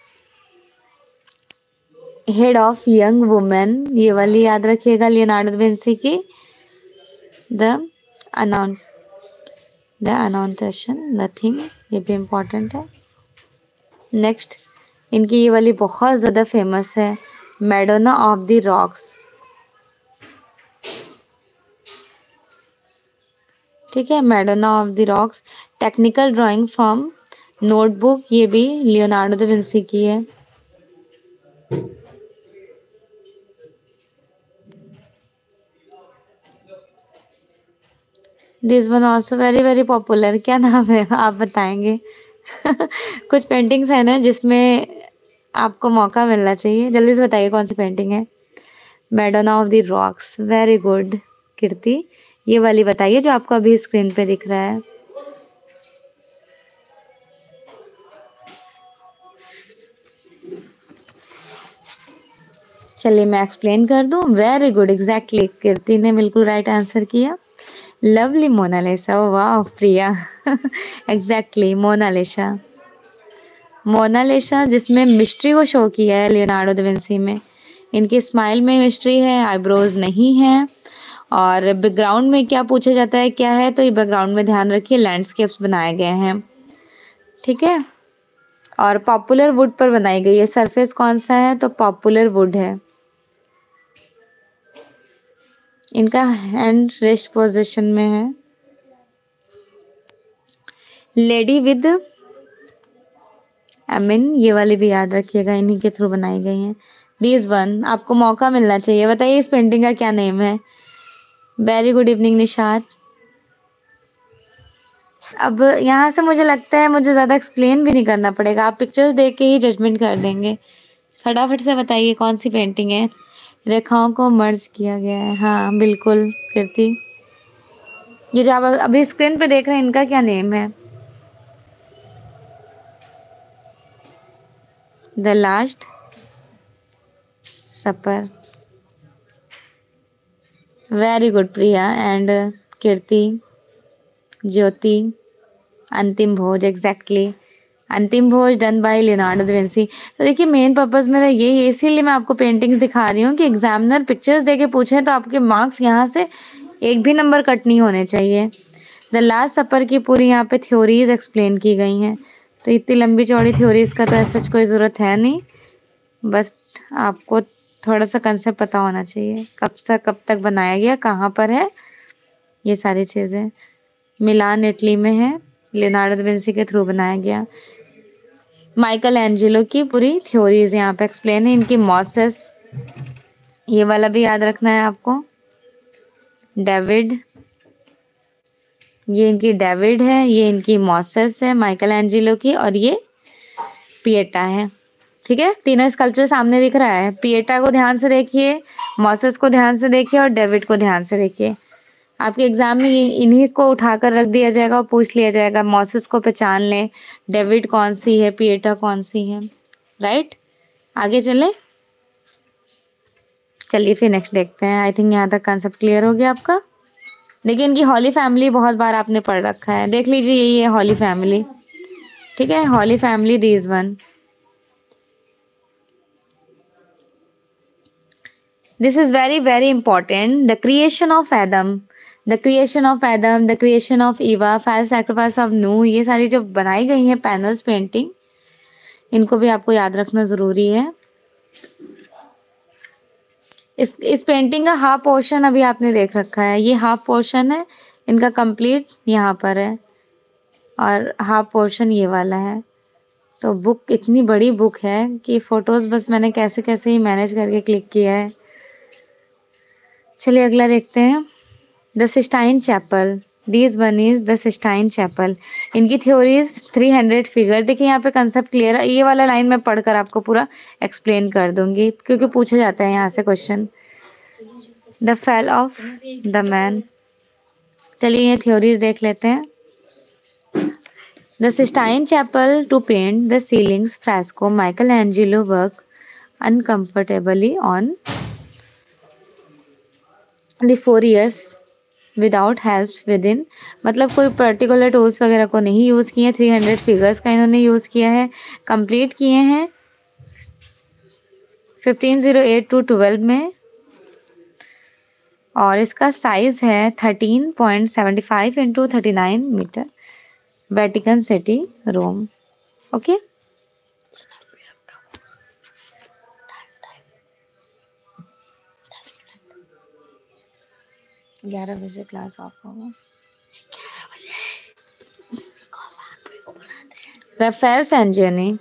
S1: Head of young women, ये वाली याद रखिएगा लियोनार्डो दा विंसी की। The announce the annunciation nothing, ये भी इम्पोर्टेंट है। नेक्स्ट इनकी ये वाली बहुत ज़्यादा फेमस है, मैडोना ऑफ द रॉक्स, ठीक है। Madonna of the rocks, technical drawing from notebook, ये भी लियोनार्डो दा विंसी की है। This one also very very popular, क्या नाम है आप बताएंगे? कुछ पेंटिंग्स है ना जिसमें आपको मौका मिलना चाहिए, जल्दी से बताइए कौन सी पेंटिंग है। Madonna of the rocks, very good Kirti. ये वाली बताइए जो आपको अभी स्क्रीन पे दिख रहा है। चलिए मैं एक्सप्लेन कर दूं। वेरी गुड, एग्जैक्टली कीर्ति ने बिल्कुल राइट आंसर किया। लवली मोनालिसा, वाह प्रिया। एग्जैक्टली मोनालिसा, मोनालिसा जिसमें मिस्ट्री को शो किया है लियोनार्डो दा विंसी में। इनकी स्माइल में मिस्ट्री है, आईब्रोज नहीं है। और बैकग्राउंड में क्या पूछा जाता है क्या है, तो ये बैकग्राउंड में ध्यान रखिए लैंडस्केप्स बनाए गए हैं, ठीक है। और पॉपुलर वुड पर बनाई गई है। सरफेस कौन सा है, तो पॉपुलर वुड है। इनका हैंड रेस्ट पोजीशन में है। लेडी विद एमिन, ये वाली भी याद रखिएगा, इन्हीं के थ्रू बनाई गई हैं। दीज वन, आपको मौका मिलना चाहिए, बताइए इस पेंटिंग का क्या नेम है। Very good evening Nishat. अब यहाँ से मुझे लगता है मुझे ज़्यादा एक्सप्लेन भी नहीं करना पड़ेगा, आप पिक्चर्स देख के ही जजमेंट कर देंगे। फटाफट से बताइए कौन सी पेंटिंग है। रेखाओं को मर्ज किया गया है, हाँ बिल्कुल कीर्ति। ये जो आप अभी स्क्रीन पे देख रहे हैं इनका क्या नेम है। The last supper, very good Priya and Kirti. Jyoti, अंतिम भोज, एग्जैक्टली अंतिम भोज done by Leonardo da Vinci. तो देखिए मेन पर्पस मेरा यही है, इसीलिए मैं आपको पेंटिंग्स दिखा रही हूँ कि एग्जामिनर पिक्चर्स देके पूछे तो आपके मार्क्स यहाँ से एक भी नंबर कट नहीं होने चाहिए। द लास्ट सपर की पूरी यहाँ पे थ्योरीज एक्सप्लेन की गई हैं, तो इतनी लंबी चौड़ी थ्योरीज का तो ऐसा कोई ज़रूरत है नहीं, बस आपको थोड़ा सा कंसेप्ट पता होना चाहिए, कब तक बनाया गया, कहाँ पर है, ये सारी चीज़ें। मिलान इटली में है, लियोनार्डो दा विंसी के थ्रू बनाया गया। माइकल एंजेलो की पूरी थ्योरीज यहाँ पे एक्सप्लेन है। इनकी मॉसेस, ये वाला भी याद रखना है आपको। डेविड, ये इनकी डेविड है, ये इनकी मॉसेस है माइकल एंजेलो की, और ये पिएटा है, ठीक है। तीनों स्कल्पचर सामने दिख रहा है। पिएटा को ध्यान से देखिए, मॉसेस को ध्यान से देखिए और डेविड को ध्यान से देखिए। आपके एग्जाम में इन्हीं को उठाकर रख दिया जाएगा और पूछ लिया जाएगा, मॉसेस को पहचान लें, डेविड कौन सी है, पिएटा कौन सी है, राइट। आगे चलें, चलिए फिर नेक्स्ट देखते हैं। आई थिंक यहाँ तक कंसेप्ट क्लियर हो गया आपका। देखिए इनकी हॉली फैमिली बहुत बार आपने पढ़ रखा है, देख लीजिए यही है हॉली फैमिली, ठीक है। Holy family, these one. This is very very important. The creation of Adam, the creation of Adam, the creation of Eva, fire sacrifice of नूह, ये सारी जो बनाई गई हैं पैनल्स पेंटिंग, इनको भी आपको याद रखना ज़रूरी है। इस पेंटिंग का हाफ पोर्शन अभी आपने देख रखा है, ये हाफ पोर्शन है, इनका कंप्लीट यहाँ पर है और हाफ पोर्शन ये वाला है। तो बुक इतनी बड़ी बुक है कि फ़ोटोज़ बस मैंने कैसे कैसे ही मैनेज करके क्लिक किया है। चलिए अगला देखते हैं। The Sistine chapel, this one is the Sistine chapel. इनकी थ्योरीज 300 फिगर। देखिए यहाँ पे कंसेप्ट क्लियर है, ये वाला लाइन मैं पढ़कर आपको पूरा एक्सप्लेन कर दूंगी क्योंकि पूछा जाता है यहाँ से question. The fall of the man. चलिए ये थ्योरीज देख लेते हैं। The Sistine chapel to paint the ceilings fresco, Michelangelo work uncomfortably on the 4 years without helps with in. मतलब कोई पर्टिकुलर टूल्स वगैरह को नहीं यूज़ किए, 300 फिगर्स का इन्होंने यूज़ किया है, कंप्लीट किए हैं 1508 to 12 में, और इसका साइज है 13.75 into 39 metre. Vatican city Rome. Okay, 11 बजे क्लास ऑफ होगा। 11 बजे Raphael Sanzio,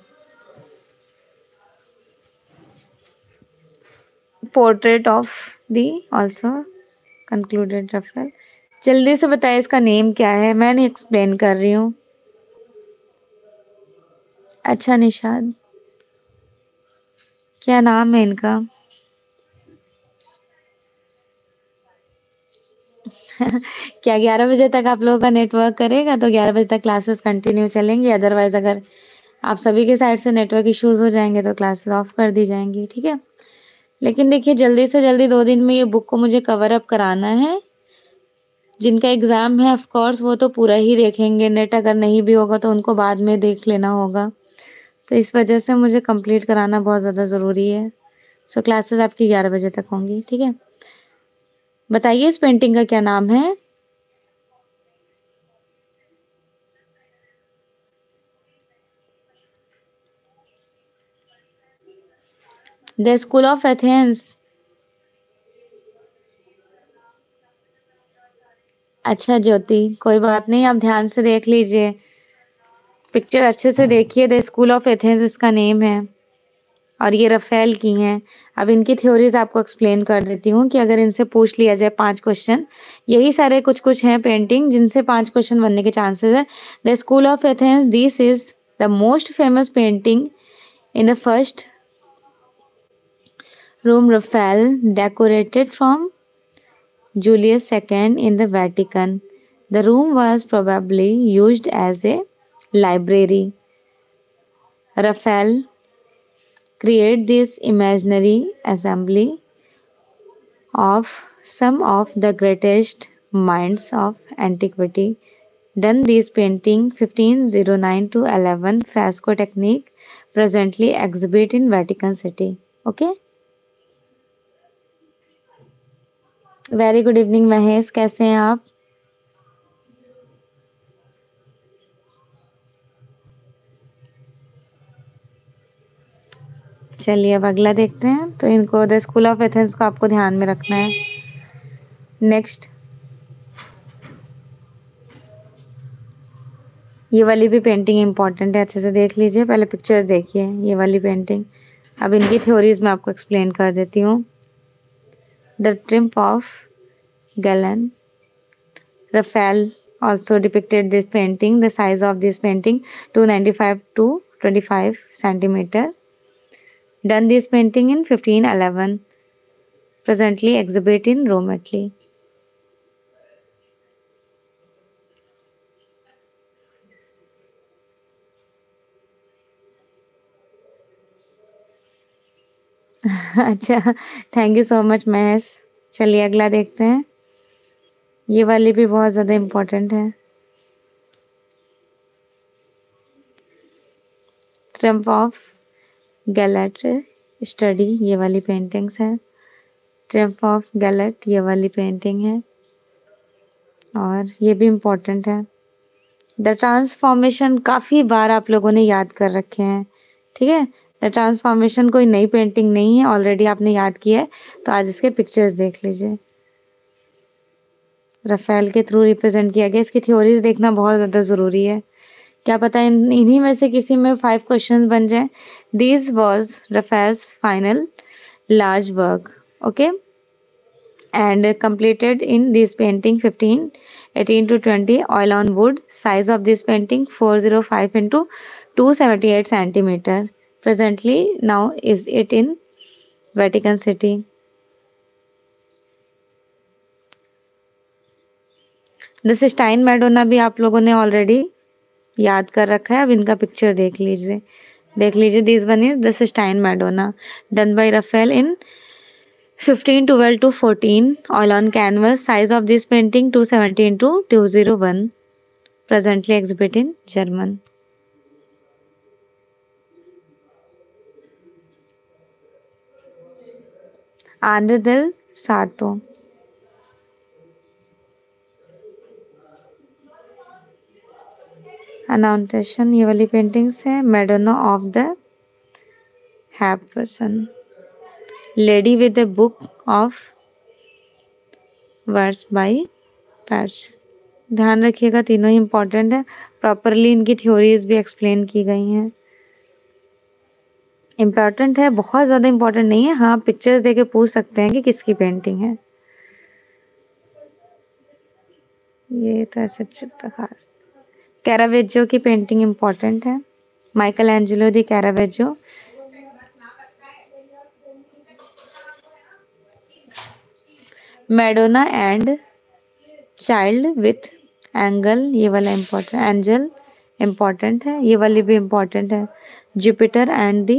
S1: portrait of the also concluded Raphael. जल्दी से बताइए इसका नेम क्या है, मैं नहीं एक्सप्लेन कर रही हूँ। अच्छा निशाद, क्या नाम है इनका? क्या 11 बजे तक आप लोगों का नेटवर्क करेगा तो 11 बजे तक क्लासेस कंटिन्यू चलेंगी, अदरवाइज अगर आप सभी के साइड से नेटवर्क इश्यूज हो जाएंगे तो क्लासेस ऑफ कर दी जाएंगी, ठीक है। लेकिन देखिए जल्दी से जल्दी 2 दिन में ये बुक को मुझे कवर अप कराना है। जिनका एग्ज़ाम है ऑफ कोर्स वो तो पूरा ही देखेंगे, नेट अगर नहीं भी होगा तो उनको बाद में देख लेना होगा, तो इस वजह से मुझे कंप्लीट कराना बहुत ज़्यादा ज़रूरी है। सो क्लासेस आपकी 11 बजे तक होंगी, ठीक है। बताइए इस पेंटिंग का क्या नाम है? The school of Athens. अच्छा ज्योति, कोई बात नहीं, आप ध्यान से देख लीजिए, पिक्चर अच्छे से देखिए। द स्कूल ऑफ एथेंस इसका नेम है और ये रफेल की हैं। अब इनकी थ्योरीज आपको एक्सप्लेन कर देती हूँ कि अगर इनसे पूछ लिया जाए 5 क्वेश्चन, यही सारे कुछ कुछ हैं पेंटिंग जिनसे 5 क्वेश्चन बनने के चांसेस है। The school of Athens, this is the most famous painting in the first room Raphael decorated from Julius II in the Vatican. The room was probably used as a library. Raphael created this imaginary assembly of some of the greatest minds of antiquity. Done this painting 1509 to 11 fresco technique presently exhibit in Vatican City. Okay. Very good evening Mahesh, कैसे हैं आप? चलिए अब अगला देखते हैं। तो इनको द स्कूल ऑफ एथेंस को आपको ध्यान में रखना है। नेक्स्ट, ये वाली भी पेंटिंग इंपॉर्टेंट है, अच्छे से देख लीजिए, पहले पिक्चर्स देखिए। ये वाली पेंटिंग, अब इनकी थ्योरीज मैं आपको एक्सप्लेन कर देती हूँ। The triumph of Galatea, Raphael also depicted this painting. The size of this painting 295 to 25 centimeter. Done this painting in 1511. Presently exhibit in Rome, Italy. अच्छा, thank you so much Mahesh. चलिए अगला देखते हैं। ये वाली भी बहुत ज़्यादा इम्पोर्टेंट है। ट्रम्प ऑफ गैलेट स्टडी, ये वाली पेंटिंग्स है। ट्रम्प ऑफ गैलेट, ये वाली पेंटिंग है। और ये भी इम्पोर्टेंट है। द ट्रांसफॉर्मेशन काफ़ी बार आप लोगों ने याद कर रखे हैं, ठीक है। द ट्रांसफॉर्मेशन कोई नई पेंटिंग नहीं है, ऑलरेडी आपने याद किया है, तो आज इसके पिक्चर्स देख लीजिए। राफेल के थ्रू रिप्रेजेंट किया गया, इसकी थ्योरीज देखना बहुत ज़्यादा ज़रूरी है, क्या पता इन्हीं में से किसी में 5 क्वेश्चंस बन जाए। This was Raphael's final large work, okay, and completed in this painting 18 to 20 oil on wood. Size of this painting 405 into 278 centimeter. Presently now is it in Vatican City. The Sistine Madonna भी आप लोगों ने already याद कर रखा है, अब इनका पिक्चर देख लीजिए। This one is the Sistine Madonna done by Raphael in 1512 to 14 oil on canvas. Size of this painting 270 into 201. Presently exhibit in German. Andre del Sarto. Annunciation ये वाली पेंटिंग्स है। मेडोना ऑफ द हैप्सन, lady with the book of verse by patch. ध्यान रखिएगा तीनों ही important है, properly इनकी थ्योरीज भी एक्सप्लेन की गई हैं। इम्पोर्टेंट है, बहुत ज़्यादा इम्पोर्टेंट नहीं है, हाँ पिक्चर्स देके पूछ सकते हैं कि किसकी पेंटिंग है। ये तो ऐसे खास कैरावेजो की पेंटिंग इम्पोर्टेंट है। Michelangelo di Caravaggio, Madonna and child with angel, ये वाला इम्पोर्टेंट, एंजल इम्पोर्टेंट है, ये वाली भी इम्पोर्टेंट है। जुपिटर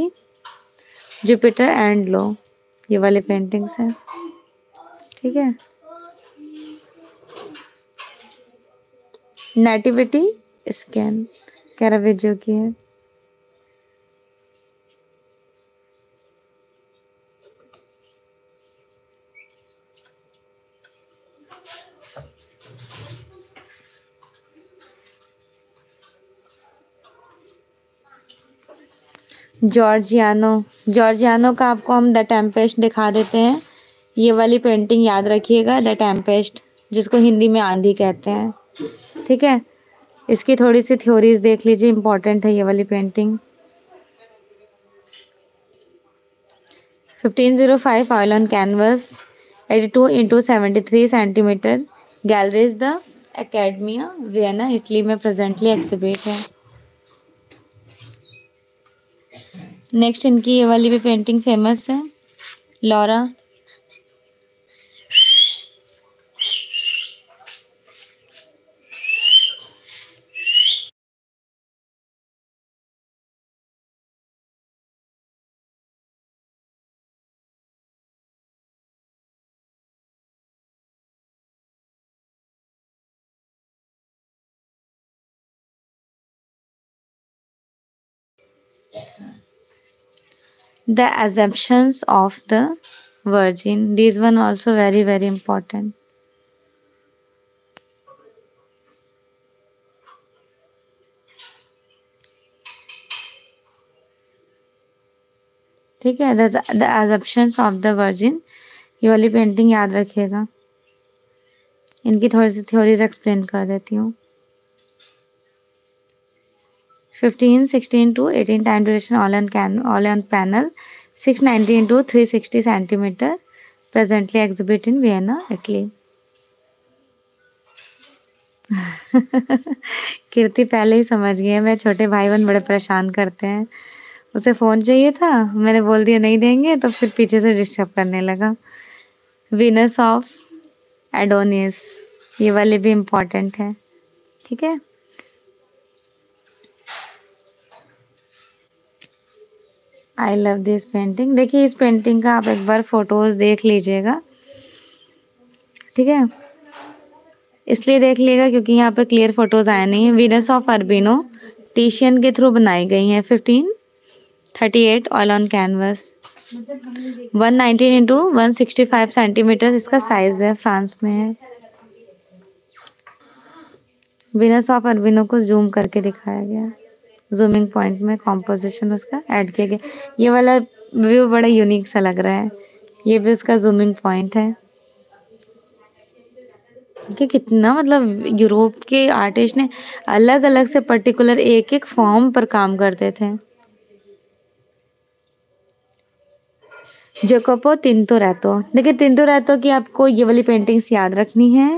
S1: एंड लो, ये वाली पेंटिंग्स हैं, ठीक है। नेटिविटी स्कैन कैरावेजो की है। जॉर्जियानो का आपको हम द टेम्पेस्ट दिखा देते हैं। ये वाली पेंटिंग याद रखिएगा, द टेम्पेस्ट, जिसको हिंदी में आंधी कहते हैं, ठीक है। इसकी थोड़ी सी थ्योरीज देख लीजिए, इम्पोर्टेंट है ये वाली painting. 1505 oil on canvas, 82 into 73 centimetre. Galleries the academia Vienna, Italy में प्रेजेंटली एग्जिबिट है। नेक्स्ट इनकी ये वाली भी पेंटिंग फेमस है, Laura. The Assumptions of the Virgin, these one also very very important, ठीक है। The Assumptions of the Virgin, ये वाली पेंटिंग याद रखिएगा। इनकी थोड़ी सी थ्योरीज एक्सप्लेन कर देती हूँ। 1516 to 18 time duration, oil on panel, 690 into 360 centimetre. Presently exhibit in Vienna, Italy. Kirti पहले ही समझ गई है, मेरे छोटे भाई बहन बड़े परेशान करते हैं। उसे फ़ोन चाहिए था, मैंने बोल दिया नहीं देंगे, तो फिर पीछे से डिस्टर्ब करने लगा। वीनस ऑफ एडोनिस, ये वाले भी इम्पोर्टेंट है, ठीक है। I love this painting. देखिए इस पेंटिंग का आप एक बार फोटोज देख लीजिएगा, ठीक है। इसलिए देख लीजिएगा क्योंकि यहाँ पे क्लियर फोटोज आए नहीं है। वीनस ऑफ अर्बिनो टिशियन के थ्रू बनाई गई हैं। 1538 oil on canvas, 119 into 165 centimetre इसका साइज है, फ्रांस में है। वीनस ऑफ अल्बिनो को जूम करके दिखाया गया, जूमिंग पॉइंट में कॉम्पोजिशन उसका ऐड किया गया। ये वाला व्यू बड़ा यूनिक सा लग रहा है, ये भी उसका जूमिंग पॉइंट है। कि कितना मतलब यूरोप के आर्टिस्ट ने अलग अलग से पर्टिकुलर एक एक फॉर्म पर काम करते थे। जेकोपो तिंटोरेतो, देखिए तिंटोरेतो की आपको ये वाली पेंटिंग्स याद रखनी है।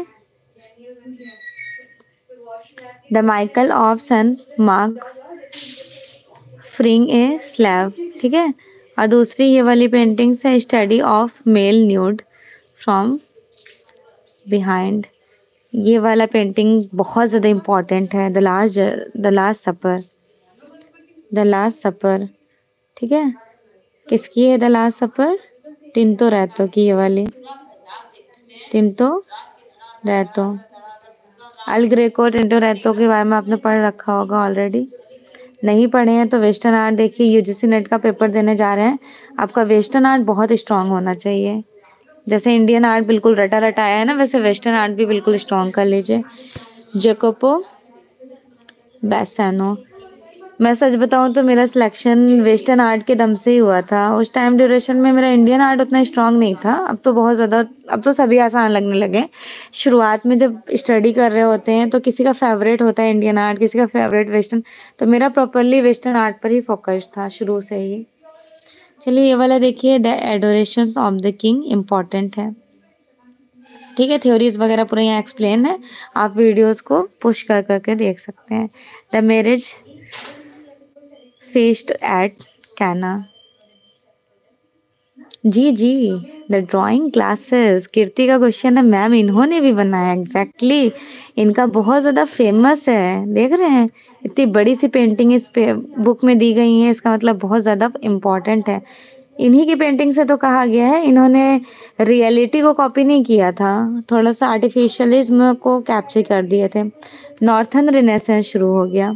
S1: The miracle of Saint Mark freeing a slave, ठीक है। और दूसरी ये वाली पेंटिंग्स है study of male nude from behind. ये वाला पेंटिंग बहुत ज़्यादा इम्पॉर्टेंट है, the last supper, the last supper, ठीक है। किसकी है the last supper? Tintoretto की, ये वाली Tintoretto. El Greco Tintoretto के बारे में आपने पढ़ रखा होगा ऑलरेडी। नहीं पढ़े हैं तो वेस्टर्न आर्ट देखिए, यूजीसी नेट का पेपर देने जा रहे हैं, आपका वेस्टर्न आर्ट बहुत स्ट्रांग होना चाहिए। जैसे इंडियन आर्ट बिल्कुल रटा रटा आया है ना, वैसे वेस्टर्न आर्ट भी बिल्कुल स्ट्रांग कर लीजिए। जेकोपो बैसानो, मैं सच बताऊं तो मेरा सिलेक्शन वेस्टर्न आर्ट के दम से ही हुआ था। उस टाइम ड्यूरेशन में मेरा इंडियन आर्ट उतना स्ट्रांग नहीं था, अब तो बहुत ज़्यादा, अब तो सभी आसान लगने लगे। शुरुआत में जब स्टडी कर रहे होते हैं तो किसी का फेवरेट होता है इंडियन आर्ट, किसी का फेवरेट वेस्टर्न, तो मेरा प्रॉपरली वेस्टर्न आर्ट पर ही फोकस था शुरू से ही। चलिए ये वाला देखिए, the adoration of the king, important है, ठीक है। थ्योरीज वगैरह पूरा यहाँ एक्सप्लेन है, आप वीडियोस को पुश कर करके देख सकते हैं। The marriage feast at Cana, जी जी, द ड्राइंग क्लासेस, कीर्ति का क्वेश्चन है मैम इन्होंने भी बनाया, एग्जैक्टली इनका बहुत ज़्यादा फेमस है, देख रहे हैं इतनी बड़ी सी पेंटिंग इस पे बुक में दी गई है, इसका मतलब बहुत ज़्यादा इम्पोर्टेंट है। इन्हीं की पेंटिंग से तो कहा गया है, इन्होंने रियलिटी को कॉपी नहीं किया था, थोड़ा सा आर्टिफिशियलिज्म को कैप्चर कर दिए थे। नॉर्थन रिनेसेंस शुरू हो गया।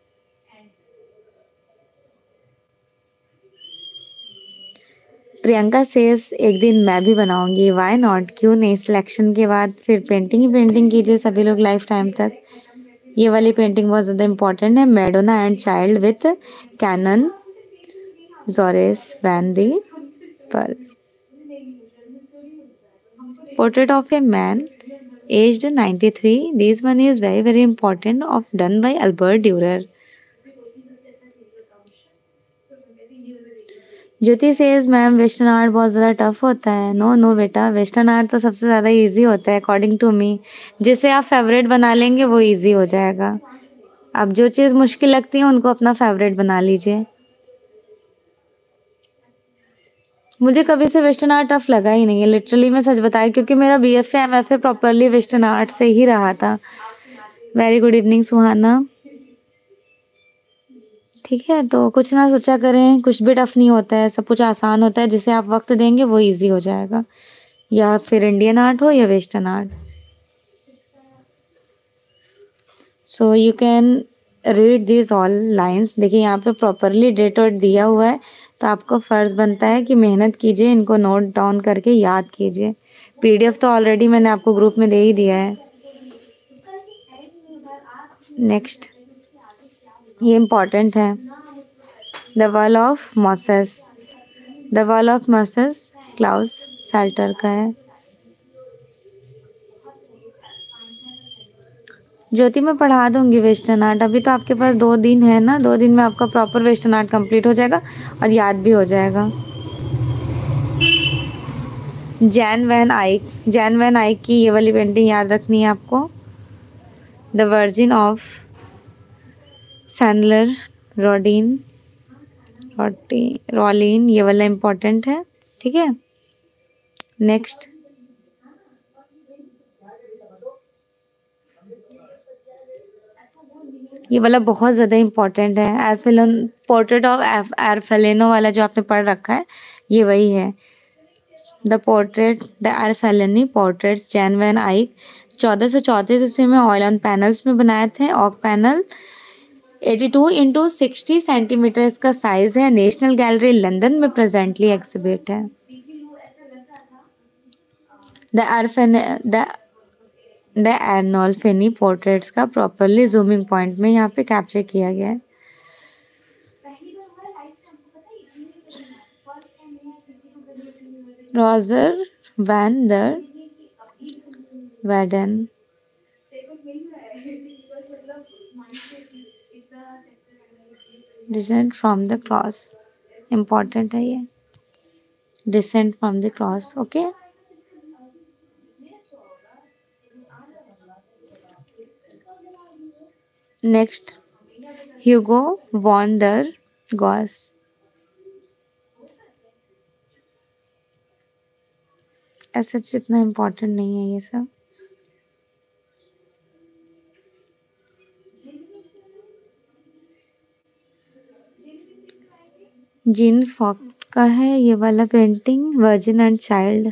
S1: प्रियंका सेज एक दिन मैं भी बनाऊंगी, वाई नॉट, क्यों नहीं। सिलेक्शन के बाद फिर पेंटिंग ही पेंटिंग कीजिए सभी लोग लाइफ टाइम तक। ये वाली पेंटिंग बहुत ज़्यादा इंपॉर्टेंट है, Madonna and child with canon Joris van der Paele, portrait of a man aged 93, this one is very very important, of done by Albert Dürer। Jyoti says ma'am western art बहुत ज़्यादा tough होता है, no no बेटा, western art तो सबसे ज़्यादा easy होता है अकॉर्डिंग टू मी। जिसे आप फेवरेट बना लेंगे वो इजी हो जाएगा। आप जो चीज़ मुश्किल लगती है उनको अपना फेवरेट बना लीजिए। मुझे कभी से वेस्टर्न आर्ट टफ लगा ही नहीं है, लिटरली मैं सच बताया, क्योंकि मेरा BFA MFA properly western art से ही रहा था। वेरी गुड इवनिंग सुहाना, ठीक है। तो कुछ ना सोचा करें, कुछ भी टफ नहीं होता है, सब कुछ आसान होता है, जिसे आप वक्त देंगे वो इजी हो जाएगा, या फिर इंडियन आर्ट हो या western art. So you can read this all lines, देखिए यहाँ पे प्रॉपरली डेट और दिया हुआ है, तो आपको फ़र्ज़ बनता है कि मेहनत कीजिए, इनको नोट डाउन करके याद कीजिए। पीडीएफ तो ऑलरेडी मैंने आपको ग्रुप में दे ही दिया है। नेक्स्ट, ये इम्पॉर्टेंट है, the well of Moses, the well of Moses Claus Sluter का है। ज्योति मैं पढ़ा दूंगी वेस्टर्न आर्ट, अभी तो आपके पास 2 दिन है ना, 2 दिन में आपका प्रॉपर वेस्टर्न आर्ट कंप्लीट हो जाएगा और याद भी हो जाएगा। जैन वैन आइक की ये वाली पेंटिंग याद रखनी है आपको, the virgin of Chancellor Rolin, ये वाला इम्पोर्टेंट है, ठीक है। नेक्स्ट, ये वाला बहुत ज़्यादा इम्पोर्टेंट है, एरफेलन, पोर्ट्रेट ऑफ एरफेलेनो वाला जो आपने पढ़ रखा है ये वही है। The portrait, the Arnolfini portraits Jan van Eyck 1434 ईस्वी में ऑयल ऑन पैनल्स में बनाए थे। ऑक पैनल 82x60 सेंटीमीटर इसका साइज है, नेशनल गैलरी लंदन में प्रेजेंटली एग्जिबिट है। द द एर्नोल्फिनी पोर्ट्रेट्स का प्रॉपरली जूमिंग पॉइंट में यहाँ पे कैप्चर किया गया है। Roger van der Weyden, descent from the cross, important है ये, descent from the cross. Okay, next Hugo van der Goes, ऐसा इतना इम्पोर्टेंट नहीं है ये सब। जीन फॉक्ट का है ये वाला painting, virgin and child.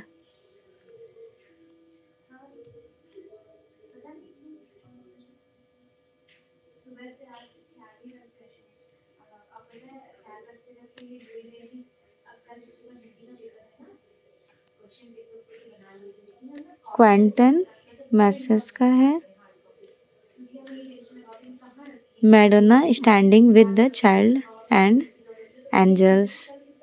S1: Quentin Massys का है, Madonna standing with the child and angels.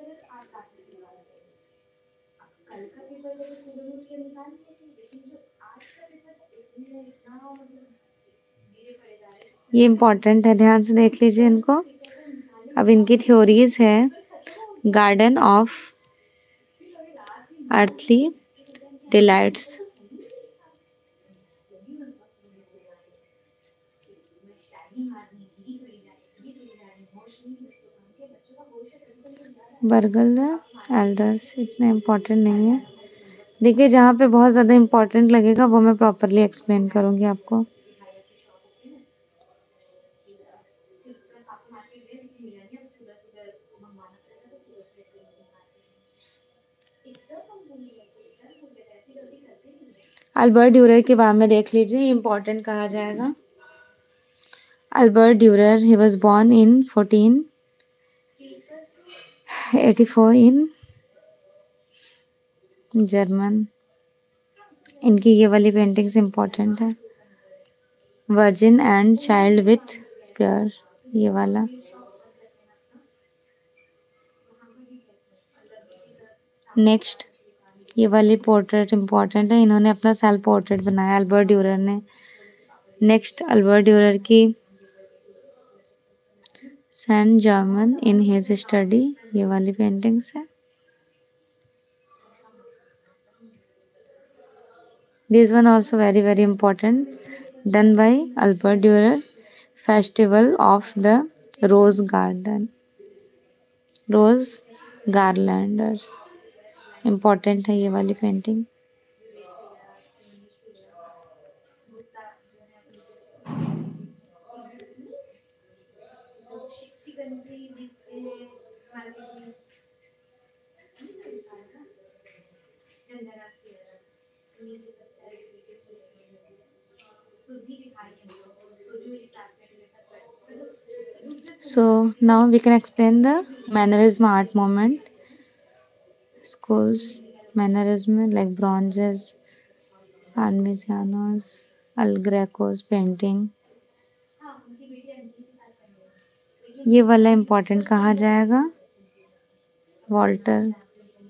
S1: ये इम्पोर्टेंट है, ध्यान से देख लीजिए इनको। अब इनकी थ्योरीज है, garden of earthly delights, Bruegel the elders, इतना इम्पोर्टेंट नहीं है। देखिए जहाँ पे बहुत ज़्यादा इम्पोर्टेंट लगेगा वो मैं प्रॉपरली एक्सप्लेन करूँगी आपको। अल्बर्ट ड्यूरर के बारे में देख लीजिए, इम्पोर्टेंट कहा जाएगा। Albert Dürer, he was born in 1484 in German. इनकी ये वाली पेंटिंग्स इम्पोर्टेंट है, virgin and child with pear, ये वाला। नेक्स्ट ये वाली पोर्ट्रेट इम्पोर्टेंट है, इन्होंने अपना सेल्फ पोर्ट्रेट बनाया अल्बर्ट ड्यूरर ने। नेक्स्ट अल्बर्ट ड्यूरर की Saint Jerome in his study, ये वाली पेंटिंग्स है। This one also very very important, done by Albert Dürer, festival of the rose garden, rose garlanders, important है ये वाली painting. So now we can explain the mannerism art movement. Schools mannerism like bronzes, Parmigianos, Al Greco's painting, ये वाला important कहा जाएगा, Walter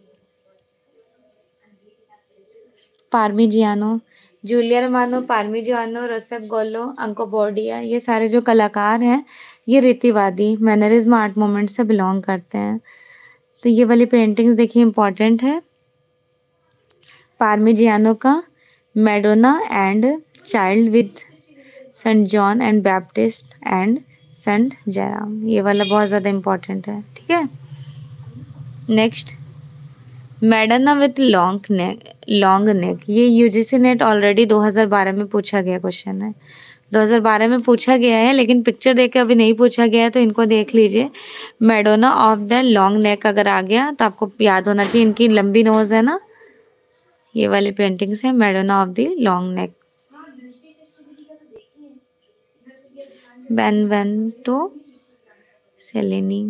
S1: Parmigianino, Giulio Romano, Parmigianino, रोसेफ गोलो, अंकोबोर्डिया, ये सारे जो कलाकार हैं ये रीतिवादी मैनरिज्म आर्ट मूवमेंट से बिलोंग करते हैं। तो ये वाली पेंटिंग्स देखिए इम्पोर्टेंट है, पार्मिजियानो का Madonna and child with Saint John and Baptist and Saint Jerome, ये वाला बहुत ज़्यादा इम्पोर्टेंट है, ठीक है। Next Madonna with long neck, ये यूजीसी नेट ऑलरेडी 2012 में पूछा गया क्वेश्चन है, 2012 में पूछा गया है, लेकिन पिक्चर देख के अभी नहीं पूछा गया है, तो इनको देख लीजिए। Madonna of the long neck अगर आ गया तो आपको याद होना चाहिए, इनकी लंबी नोज है ना, ये वाली पेंटिंग्स है Madonna of the long neck. Benvenuto Cellini,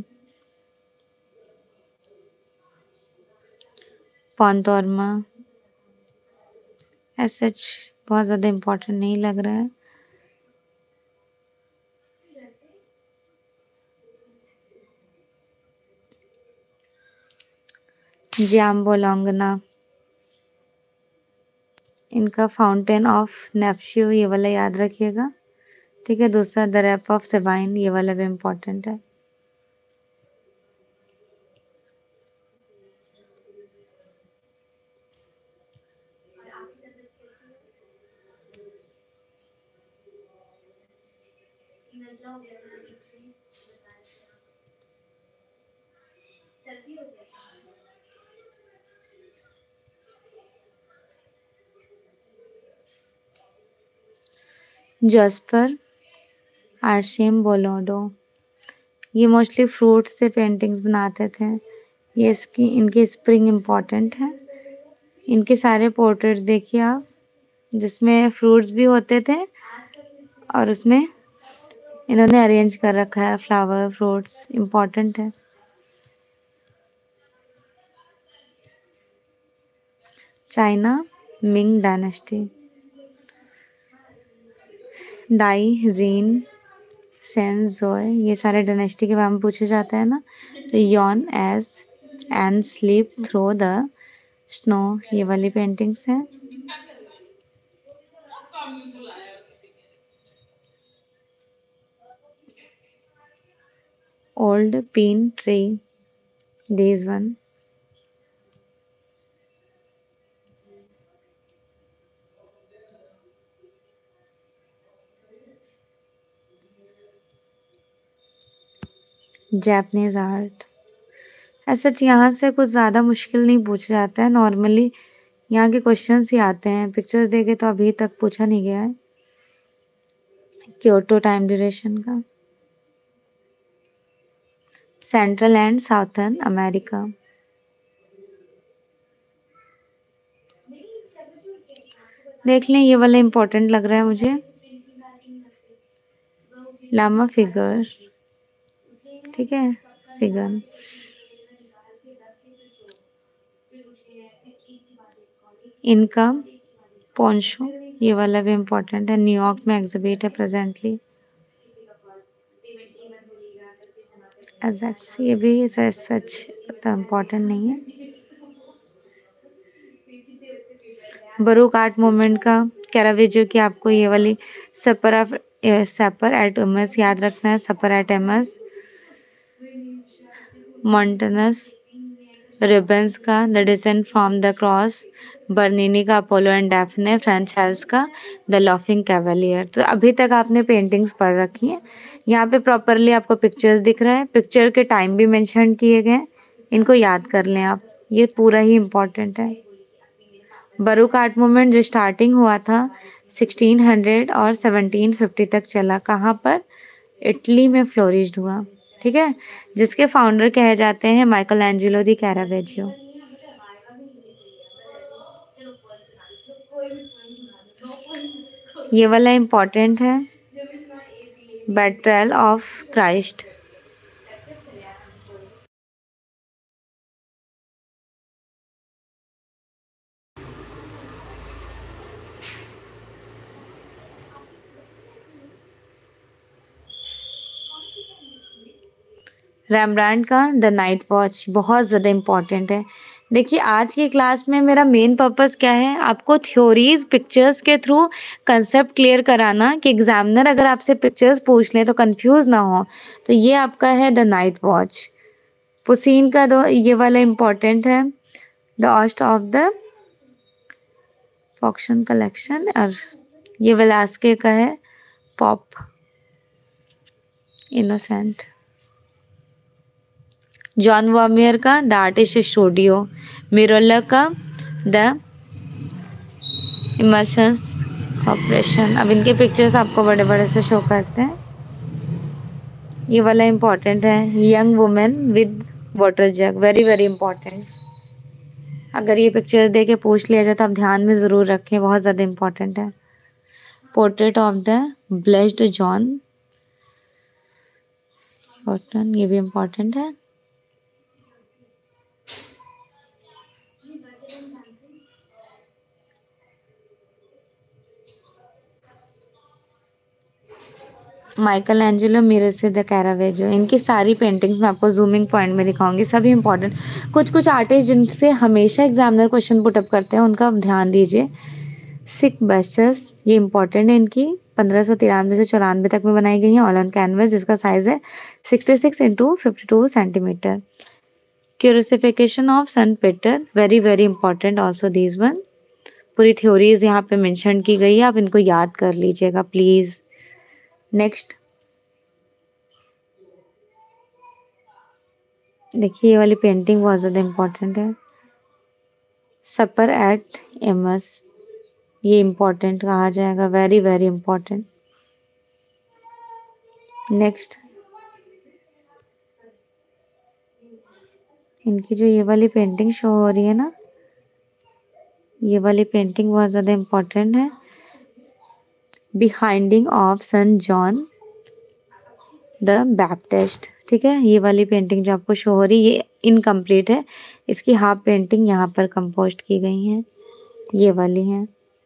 S1: Pontormo, एच बहुत ज़्यादा इम्पोर्टेंट नहीं लग रहा है। जियाम्बो लोंगना, इनका फाउंटेन ऑफ नेफ्शियो, ये वाला याद रखिएगा। ठीक है, दूसरा द रैप ऑफ सेबाइन, ये वाला भी इम्पोर्टेंट है। जॉस्पर आर्शियम बोलोडो, ये मोस्टली फ्रूट्स से पेंटिंग्स बनाते थे। ये इनकी स्प्रिंग इम्पॉर्टेंट है। इनके सारे पोर्ट्रेट्स देखिए आप, जिसमें फ्रूट्स भी होते थे और उसमें इन्होंने अरेंज कर रखा है फ्लावर फ्रूट्स, इम्पॉर्टेंट है। China Ming dynasty, Dai Jin सेंजोय, ये सारे डायनेस्टी के बारे में पूछे जाते हैं ना। तो यॉन age and sleep through the snow, ये वाली पेंटिंग्स हैं। Old pine tree, this one. Japanese art, ऐसा यहाँ से कुछ ज़्यादा मुश्किल नहीं पूछा जाता है। नॉर्मली यहाँ के क्वेश्चंस ही आते हैं, पिक्चर्स देखे तो अभी तक पूछा नहीं गया है। क्योटो टाइम ड्यूरेशन का, सेंट्रल एंड साउथर्न अमेरिका, देख लें, ये वाला इम्पोर्टेंट लग रहा है मुझे। लामा फिगर, ठीक है, फिगर। इनका पोंशो, ये वाला भी इम्पोर्टेंट है, न्यूयॉर्क में एग्जिबिट है प्रेजेंटली। एग्जैक्ट, ये भी सच इतना इम्पोर्टेंट नहीं है। बरूक आर्ट मूवमेंट का कैरावेजो की आपको ये वाली सपर एट एमस याद रखना है, सपर एट एमस। मॉन्टनस रिबन्स का the descent from the cross, Bernini का Apollo and Daphne, Frans Hals का द लॉफिंग कैवलियर। तो अभी तक आपने पेंटिंग्स पढ़ रखी हैं। यहाँ पे प्रॉपरली आपको पिक्चर्स दिख रहा है, पिक्चर के टाइम भी मेंशन किए गए हैं, इनको याद कर लें आप, ये पूरा ही इम्पोर्टेंट है। बरूक आर्ट मूवमेंट जो स्टार्टिंग हुआ था 1600 और 1750 तक चला, कहाँ पर? इटली में फ्लोरिश्ड हुआ, ठीक है, जिसके फाउंडर कहे जाते हैं माइकल एंजेलो दी कैरावेजियो। ये वाला इम्पोर्टेंट है, बेट्रेयल ऑफ क्राइस्ट। रैम्ब्रांड का द नाइट वॉच बहुत ज़्यादा इम्पॉर्टेंट है। देखिए, आज की क्लास में मेरा मेन पर्पस क्या है, आपको थ्योरीज पिक्चर्स के थ्रू कंसेप्ट क्लियर कराना, कि एग्जामिनर अगर आपसे पिक्चर्स पूछ लें तो कंफ्यूज ना हो। तो ये आपका है द नाइट वॉच। पुसीन का दो, ये वाला इम्पॉर्टेंट है, द ऑस्ट ऑफ द फॉक्शन कलेक्शन, और ये वेलास्के का है पॉप इनोसेंट। जॉन वर्मियर का द आर्टिस्ट स्टूडियो, मिरोला का द इमर्शंस ऑपरेशन। अब इनके पिक्चर्स आपको बड़े बड़े से शो करते हैं। ये वाला इम्पोर्टेंट है, young women with water jug, very very important. अगर ये पिक्चर्स देके पूछ लिया जाए तो आप ध्यान में ज़रूर रखें, बहुत ज़्यादा इम्पोर्टेंट है। Portrait of the blessed John Houghton, ये भी इम्पोर्टेंट है। Michelangelo, Merisi da Caravaggio, इनकी सारी पेंटिंग्स मैं आपको जूमिंग पॉइंट में दिखाऊंगी, सभी इंपॉर्टेंट। कुछ कुछ आर्टिस्ट जिनसे हमेशा एग्जामिनर क्वेश्चन पुटअप करते हैं उनका ध्यान दीजिए। सिक बस्टर्स, ये इंपॉर्टेंट है, इनकी 1593 से 94 तक में बनाई गई है, ऑल ऑन कैनवस, जिसका साइज है 66 into 52 centimetre. Crucifixion of Saint Peter, very very important also these one. पूरी थ्योरीज यहाँ पे मेंशन की गई है, आप इनको याद कर लीजिएगा प्लीज। नेक्स्ट देखिए, ये वाली पेंटिंग बहुत ज़्यादा इम्पोर्टेंट है, सपर एट एमस, ये इम्पोर्टेंट कहा जाएगा, वेरी वेरी इम्पोर्टेंट। नेक्स्ट इनकी जो ये वाली पेंटिंग शो हो रही है ना, ये वाली पेंटिंग बहुत ज़्यादा इम्पोर्टेंट है, beheading of Saint John the Baptist. ठीक है, ये वाली पेंटिंग जो आपको शो हो रही है ये इनकम्प्लीट है, इसकी हाफ पेंटिंग यहाँ पर कंपोस्ट की गई हैं, ये वाली हैं।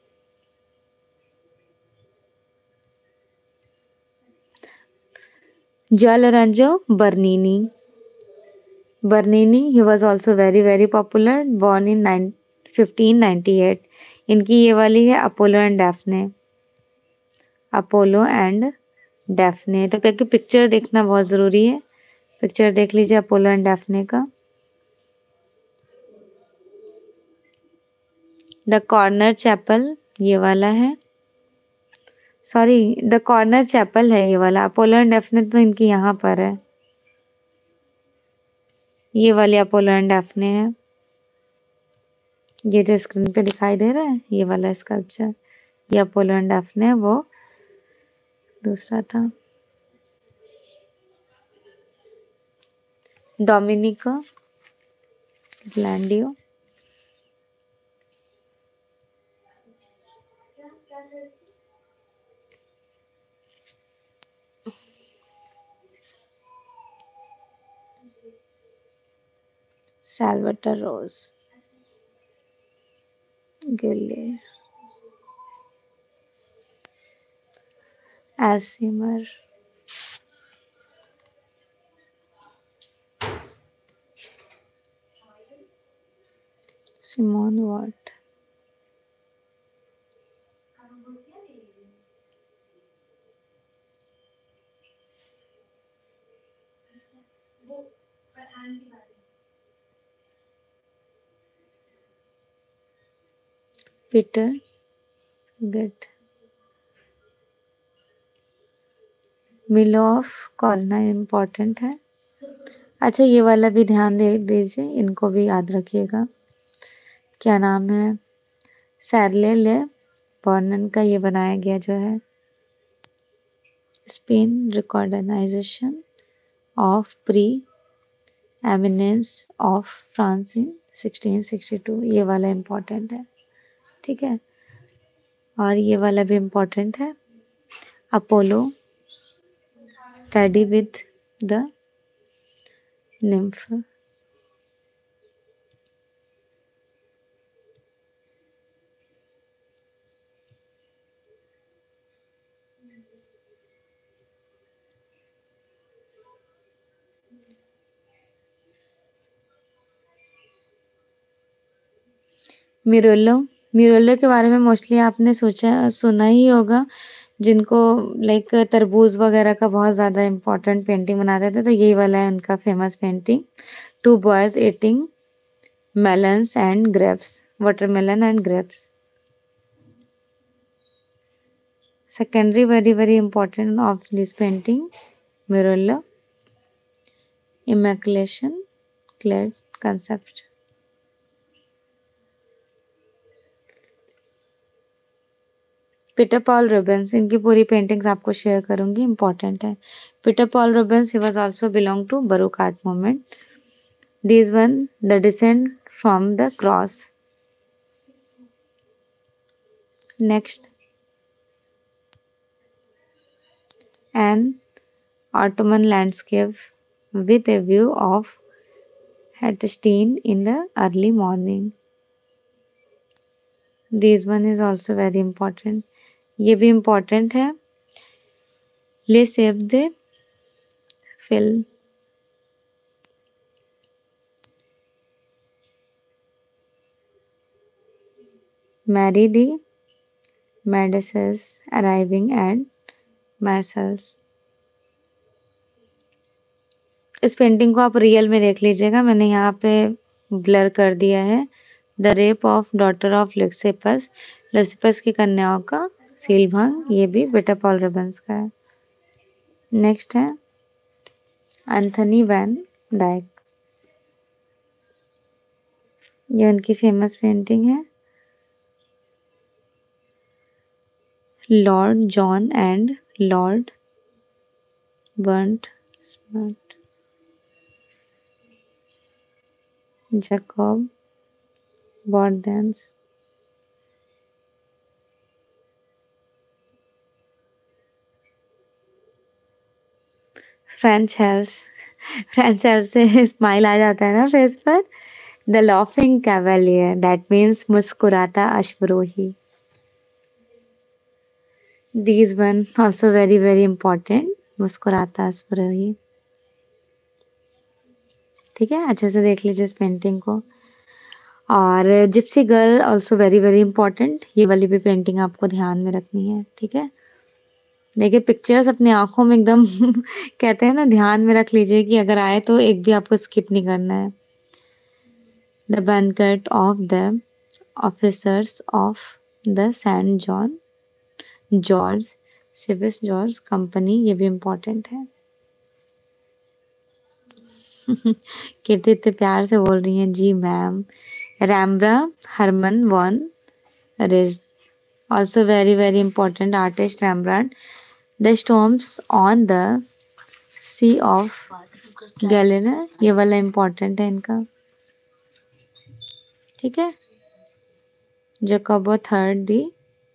S1: Gianlorenzo Bernini. Bernini, he was also very very popular, born in 1598। इनकी ये वाली है Apollo and Daphne, Apollo and Daphne. तो पिक्चर देखना बहुत ज़रूरी है, पिक्चर देख लीजिए अपोलो एंड डेफने का। द कॉर्नर चैपल, ये वाला है, सॉरी द कॉर्नर चैपल है ये वाला, अपोलो एंड डेफने तो इनकी यहाँ पर है, ये वाली अपोलो एंड डेफने है, ये जो स्क्रीन पे दिखाई दे रहा है ये वाला स्कल्पचर, ये अपोलो एंड डेफने, वो दूसरा था। डोमिनिको ग्लैंडियो, सैल्वाटर रोज, गिले, एसिमर, सिमोन वाट, पीटर गेट, मिलोफ कॉर्ना इम्पोर्टेंट है। अच्छा, ये वाला भी ध्यान दे दीजिए, इनको भी याद रखिएगा, क्या नाम है, सैरले ले बॉर्नन का ये बनाया गया जो है, Spain recognition of pre eminence of France in 1662, ये वाला इम्पोर्टेंट है। ठीक है, और ये वाला भी इम्पोर्टेंट है, अपोलो टेडी with the nymph. Murillo, Murillo के बारे में मोस्टली आपने सुना ही होगा, जिनको लाइक तरबूज वगैरह का बहुत ज़्यादा इम्पोर्टेंट पेंटिंग बनाते थे, तो यही वाला है उनका famous painting, two boys eating melons and grapes, watermelon and grapes। Secondary very very important of this painting, Murillo, Immaculation Clad concept। Peter Paul Rubens, इनकी पूरी पेंटिंग्स आपको शेयर करूंगी, इंपॉर्टेंट है। Peter Paul Rubens, he was also belong to Baroque art movement. This one the descend from the cross. Next an Ottoman landscape with a view of Hatstein in the early morning। This one is also very important, ये भी important है। ले सेव दे फिल Marie de Medici arriving at Marseilles. इस painting को आप रियल में देख लीजिएगा, मैंने यहाँ पे ब्लर कर दिया है। The rape of daughter of Leucippus, Leucippus की कन्याओं का सीलभंग, ये भी बेटा पॉल रबन्स का है। नेक्स्ट है एंथनी वैन डाइक, ये उनकी फेमस पेंटिंग है। Lord John and Lord Bert Smart, Jacob Jordaens. Frans Hals, Frans Hals से स्माइल आ जाता है ना फेस पर। The laughing cavalier, that means मुस्कुराता अश्वरोही। These one also very very important, मुस्कुराता अश्वरोही। ठीक है, अच्छे से देख लीजिए इस पेंटिंग को। और gypsy girl also very very important, ये वाली भी पेंटिंग आपको ध्यान में रखनी है। ठीक है, देखिए पिक्चर्स अपनी आंखों में एकदम कहते हैं ना, ध्यान में रख लीजिए कि अगर आए तो एक भी आपको स्किप नहीं करना है। The banquet of the officers of the Saint John George civic George company, ये भी इम्पोर्टेंट है। कीर्ति इतने प्यार से बोल रही हैं जी ma'am. Rembrandt Harmen van Rijn, also very very important artist Rembrandt. The storms on the sea of Galilee, ये वाला इम्पोर्टेंट है इनका। ठीक है, जैकोबो थर्ड दी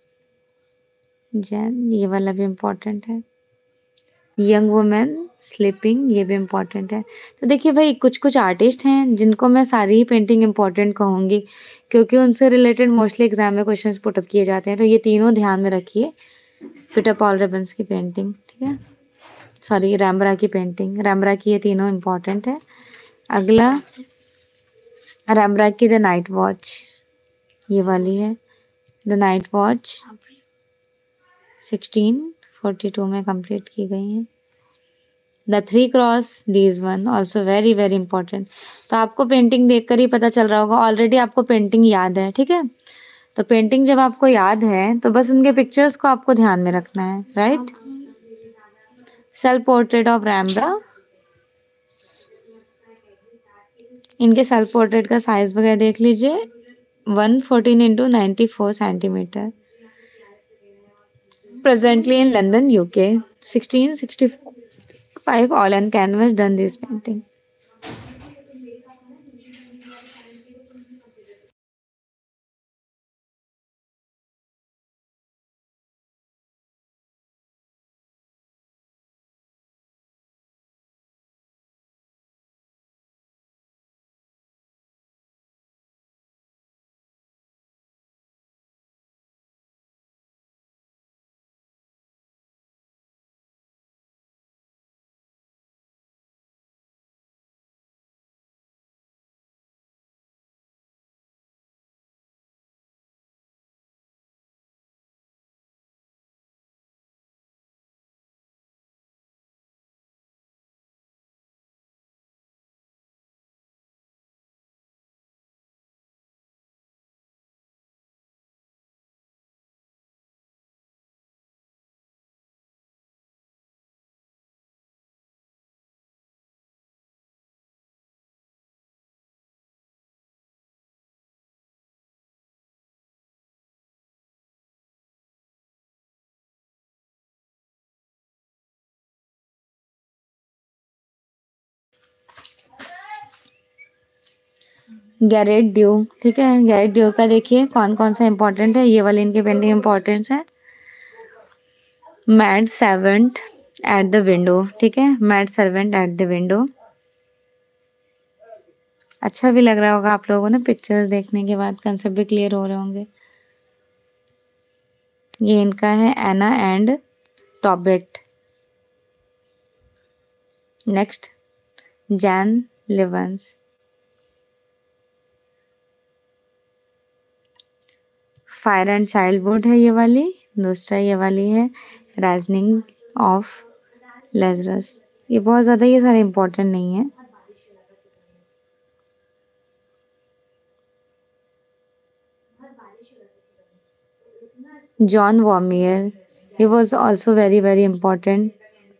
S1: जैन, ये वाला भी इम्पोर्टेंट है। यंग वुमेन स्लीपिंग, ये भी इम्पोर्टेंट है। तो देखिए भाई, कुछ कुछ आर्टिस्ट हैं जिनको मैं सारी ही पेंटिंग इम्पोर्टेंट कहूँगी, क्योंकि उनसे रिलेटेड मोस्टली एग्जाम में क्वेश्चंस पुटअप किए जाते हैं। तो ये तीनों ध्यान में रखिए। पीटर पॉल रबन्स की पेंटिंग, ठीक है, सॉरी रैम्ब्रा की पेंटिंग, रैम्ब्रा की ये तीनों इम्पोर्टेंट है। अगला रैम्ब्रा की द नाइट वॉच, ये वाली है। द नाइट वॉच 1642 में कंप्लीट की गई है। The three cross, these one also very very important. तो आपको पेंटिंग देखकर ही पता चल रहा होगा, ऑलरेडी आपको पेंटिंग याद है। ठीक है, तो पेंटिंग जब आपको याद है तो बस उनके पिक्चर्स को आपको ध्यान में रखना है, right. Self portrait of Rembrandt, इनके सेल्फ पोर्ट्रेट का साइज वगैरह देख लीजिए, 114 into 94 centimetre. Presently in London UK, 1665 oil on canvas done this painting. Gerrit Dou, ठीक है, गैरेट ड्यू का देखिए कौन कौन सा इंपॉर्टेंट है। ये वाली इनकी पेंटिंग इंपॉर्टेंट है। Maid servant at the window, ठीक है, maid servant at the window. अच्छा भी लग रहा होगा आप लोगों ने पिक्चर्स देखने के बाद, कंसेप्ट भी क्लियर हो रहे होंगे। ये इनका है Anna and Tobit, next Jan Lievens, fire and childhood है ये वाली। दूसरा ये वाली है राइजनिंग ऑफ लेजरस। ये बहुत ज़्यादा ये सारे इम्पोर्टेंट नहीं है। John Vermeer, he was also very very important।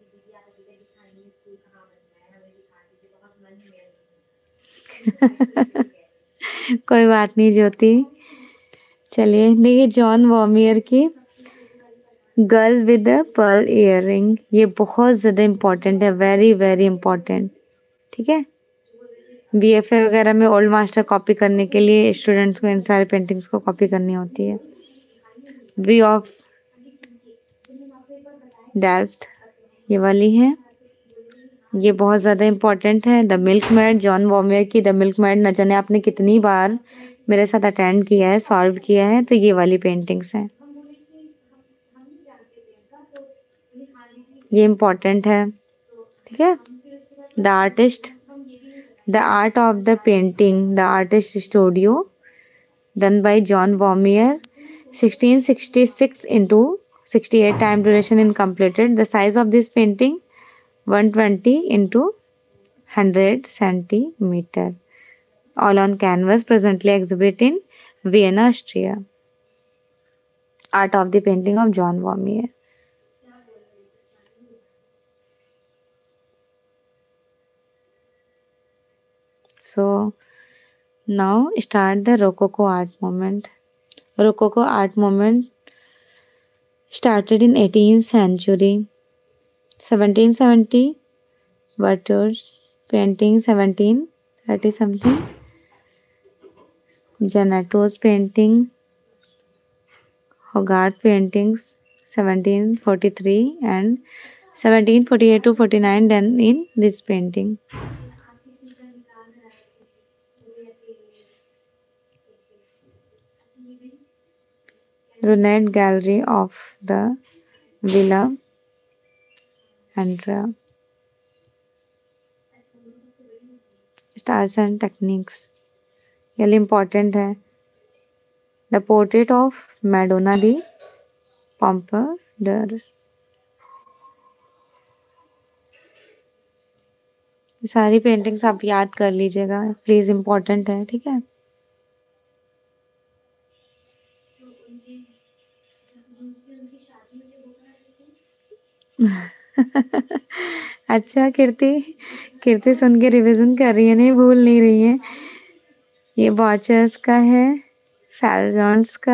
S1: कोई बात नहीं ज्योति। चलिए देखिए जॉन वॉमियर की girl with the pearl earring, ये बहुत ज़्यादा इम्पोर्टेंट है, वेरी वेरी इम्पोर्टेंट। ठीक है, बीएफए वगैरह में ओल्ड मास्टर कॉपी करने के लिए स्टूडेंट्स को इन सारे पेंटिंग्स को कॉपी करनी होती है। वी ऑफ डेल्फ्ट ये वाली है, ये बहुत ज़्यादा इम्पोर्टेंट है। The milkmaid, John Vermeer की द मिल्क मैड न जाने आपने कितनी बार मेरे साथ अटेंड किया है, सॉल्व किया है, तो ये वाली पेंटिंग्स हैं, ये इम्पोर्टेंट है। ठीक है, the artist, the art of the painting, the artist studio done by John Vermeer, 1666 into 68 time duration in completed। The size of this painting 120 into 100 centimeter, all on canvas, presently exhibit in Vienna, Austria। Art of the painting of John Vermeer। So now start the Rococo art movement। Rococo art movement started in 18th century। 1770 Watteau's painting, 1730 something Janato's painting, Hogarth paintings 1743 and 1748 to 49 done in this painting। Runette Gallery of the Villa Andrea। Styles and techniques ये important है। The portrait of Madame the Pompadour, सारी paintings आप याद कर लीजिएगा please, important है। ठीक है, अच्छा कीर्ति, कीर्ति सुन के रिवीजन कर रही है, नहीं भूल नहीं रही है। ये वॉचर्स का है, फैलजॉन्स का,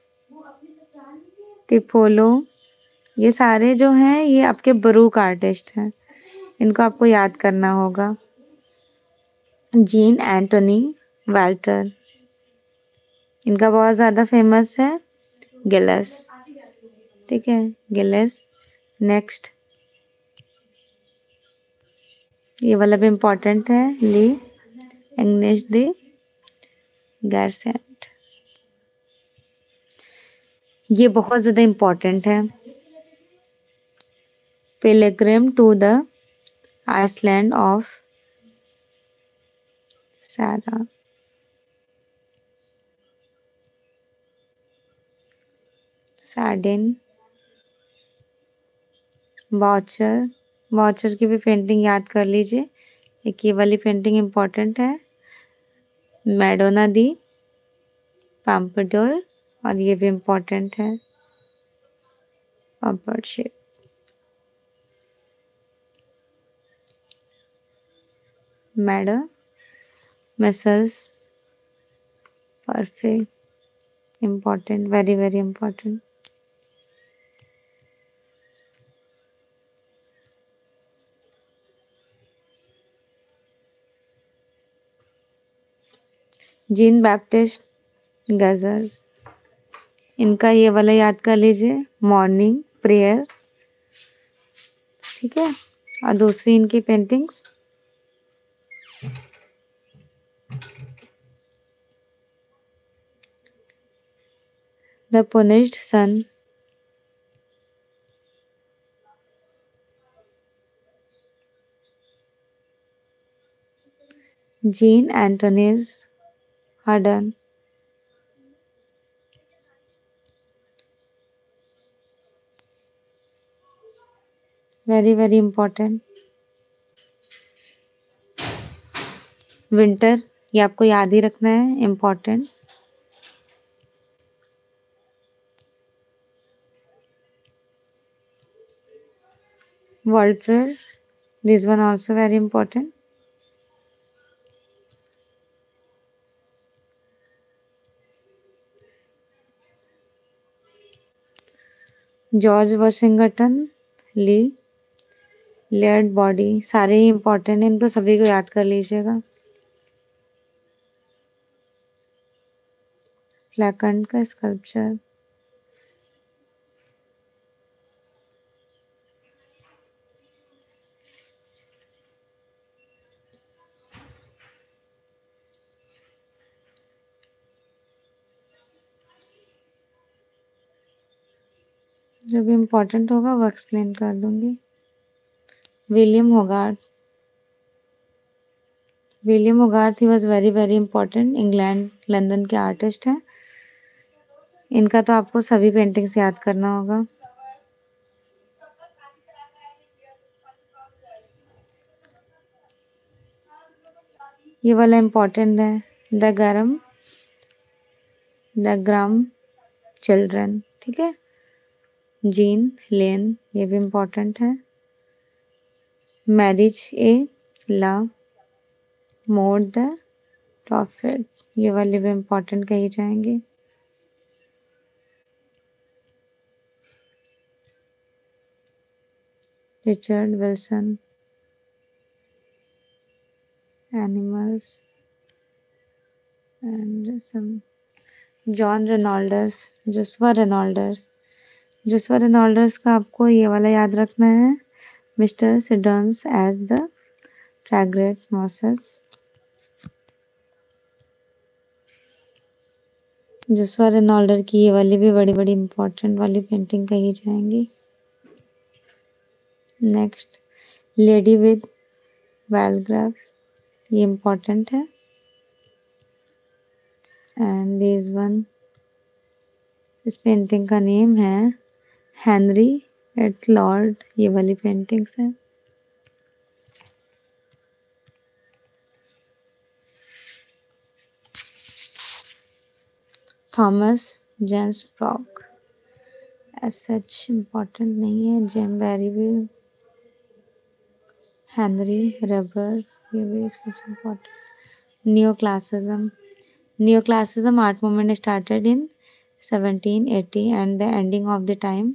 S1: टिपोलो, ये सारे जो हैं ये आपके बरूक आर्टिस्ट हैं, इनको आपको याद करना होगा। जीन एंटोनी वाल्टर, इनका बहुत ज़्यादा फेमस है गिलस। ठीक है, गिलस। नेक्स्ट ये वाला भी इम्पोर्टेंट है, ली एग्नेस दी गारसेंट, ये बहुत ज़्यादा इम्पोर्टेंट है। Pilgrim to the island of सारा, सार्डिन, वाचर, वाचर की भी पेंटिंग याद कर लीजिए। एक ये वाली पेंटिंग इम्पोर्टेंट है, मैडोना दी पॉम्पाडोर, और ये भी इम्पोर्टेंट है, पॉम्पाड शेप। मैडो मेसर्स perfect, important, very very important. Jean Baptiste गजर्स, इनका ये वाला याद कर लीजिए, मॉर्निंग प्रेयर। ठीक है, और दूसरी इनकी paintings the punished son, Jean Antonis Hardin. Very, very important. Winter, ये आपको याद ही रखना है, important. Walter, this one also very important. George Washington ली. लेयर्ड बॉडी, सारे ही इम्पोर्टेंट हैं, इनको सभी को याद कर लीजिएगा. फ्लैकंड का स्कल्पचर. जो भी इम्पोर्टेंट होगा वो एक्सप्लेन कर दूंगी. William Hogarth. William Hogarth, he was very very important. England London के आर्टिस्ट हैं. इनका तो आपको सभी पेंटिंग्स याद करना होगा. ये वाला इम्पोर्टेंट है. The Graham children. ठीक है. जीन लेन, ये भी इम्पोर्टेंट है. Marriage a la mode the profit, ये वाले भी इम्पोर्टेंट कही जाएंगे. Richard Wilson. Animals and some. John Reynolds. Joshua Reynolds. Joshua Reynolds का आपको ये वाला याद रखना है. मिस्टर सिडन्स एज द ट्रैग्रेट मोसेस. जोस्वा रेनॉल्डर की ये वाली भी बड़ी बड़ी इंपॉर्टेंट वाली पेंटिंग कही जाएंगी. नेक्स्ट, लेडी विद वैलग्राफ, ये इम्पोर्टेंट है. एंड दिस वन, इस पेंटिंग का नेम है हेनरी एट लॉर्ड. ये वाली पेंटिंग्स है. Thomas James Brock, such important नहीं है. जेम बैरी भी. हेनरी रबर, ये भी such important. Neoclassicism. Neoclassicism art movement started in 1780 and the ending of the time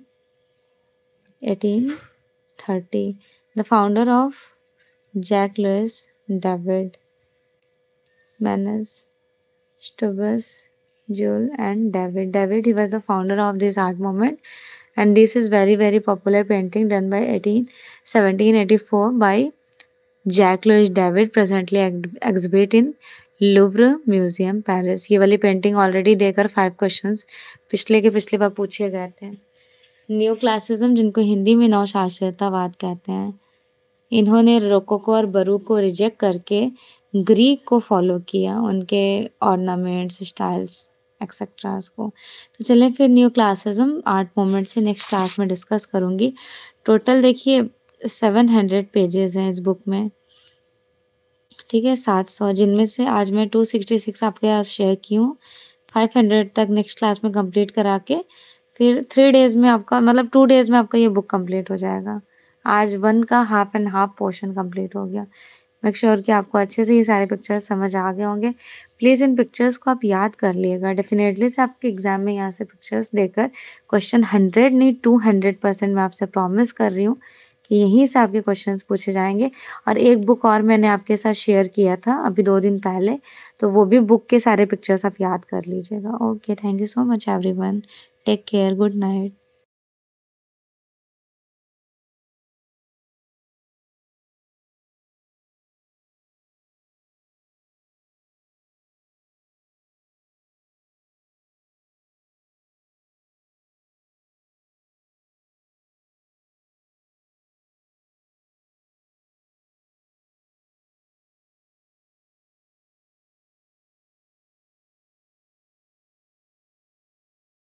S1: 1830. The founder of Jacques Louis David, Manus, Stubus, Jules and David, he was the founder of this art movement, and this is very very popular painting done by 1784 by Jacques Louis David, presently exhibit in Louvre museum Paris. ये वाली painting already देकर 5 questions पिछले बार पूछे गए थे. New classicism, जिनको हिंदी में नवशास्त्रीयतावाद कहते हैं, इन्होंने रोकोको और बरूक को रिजेक्ट करके ग्रीक को फॉलो किया, उनके ऑर्नामेंट्स, स्टाइल्स एक्सेट्रास को. तो चलें फिर न्यू क्लासिज्म आर्ट मूवमेंट से नेक्स्ट क्लास में डिस्कस करूँगी. टोटल देखिए 700 पेजेस हैं इस बुक में. ठीक है, 700, जिनमें से आज मैं 266 आपके साथ शेयर की हूँ. 500 तक नेक्स्ट क्लास में कंप्लीट करा के फिर 3 डेज़ में आपका, मतलब 2 डेज़ में आपका ये बुक कंप्लीट हो जाएगा. आज 1 का half and half portion complete हो गया. मेक श्योर कि आपको अच्छे से ये सारे पिक्चर्स समझ आ गए होंगे. प्लीज़ इन पिक्चर्स को आप याद कर लिएगा. डेफिनेटली से आपके एग्जाम में यहाँ से पिक्चर्स देकर क्वेश्चन 100 नहीं 200% मैं आपसे प्रॉमिस कर रही हूँ कि यहीं से आपके क्वेश्चंस पूछे जाएंगे. और एक बुक और मैंने आपके साथ शेयर किया था अभी 2 दिन पहले, तो वो भी बुक के सारे पिक्चर्स आप याद कर लीजिएगा. Okay, thank you so much everyone. Take care. Good night.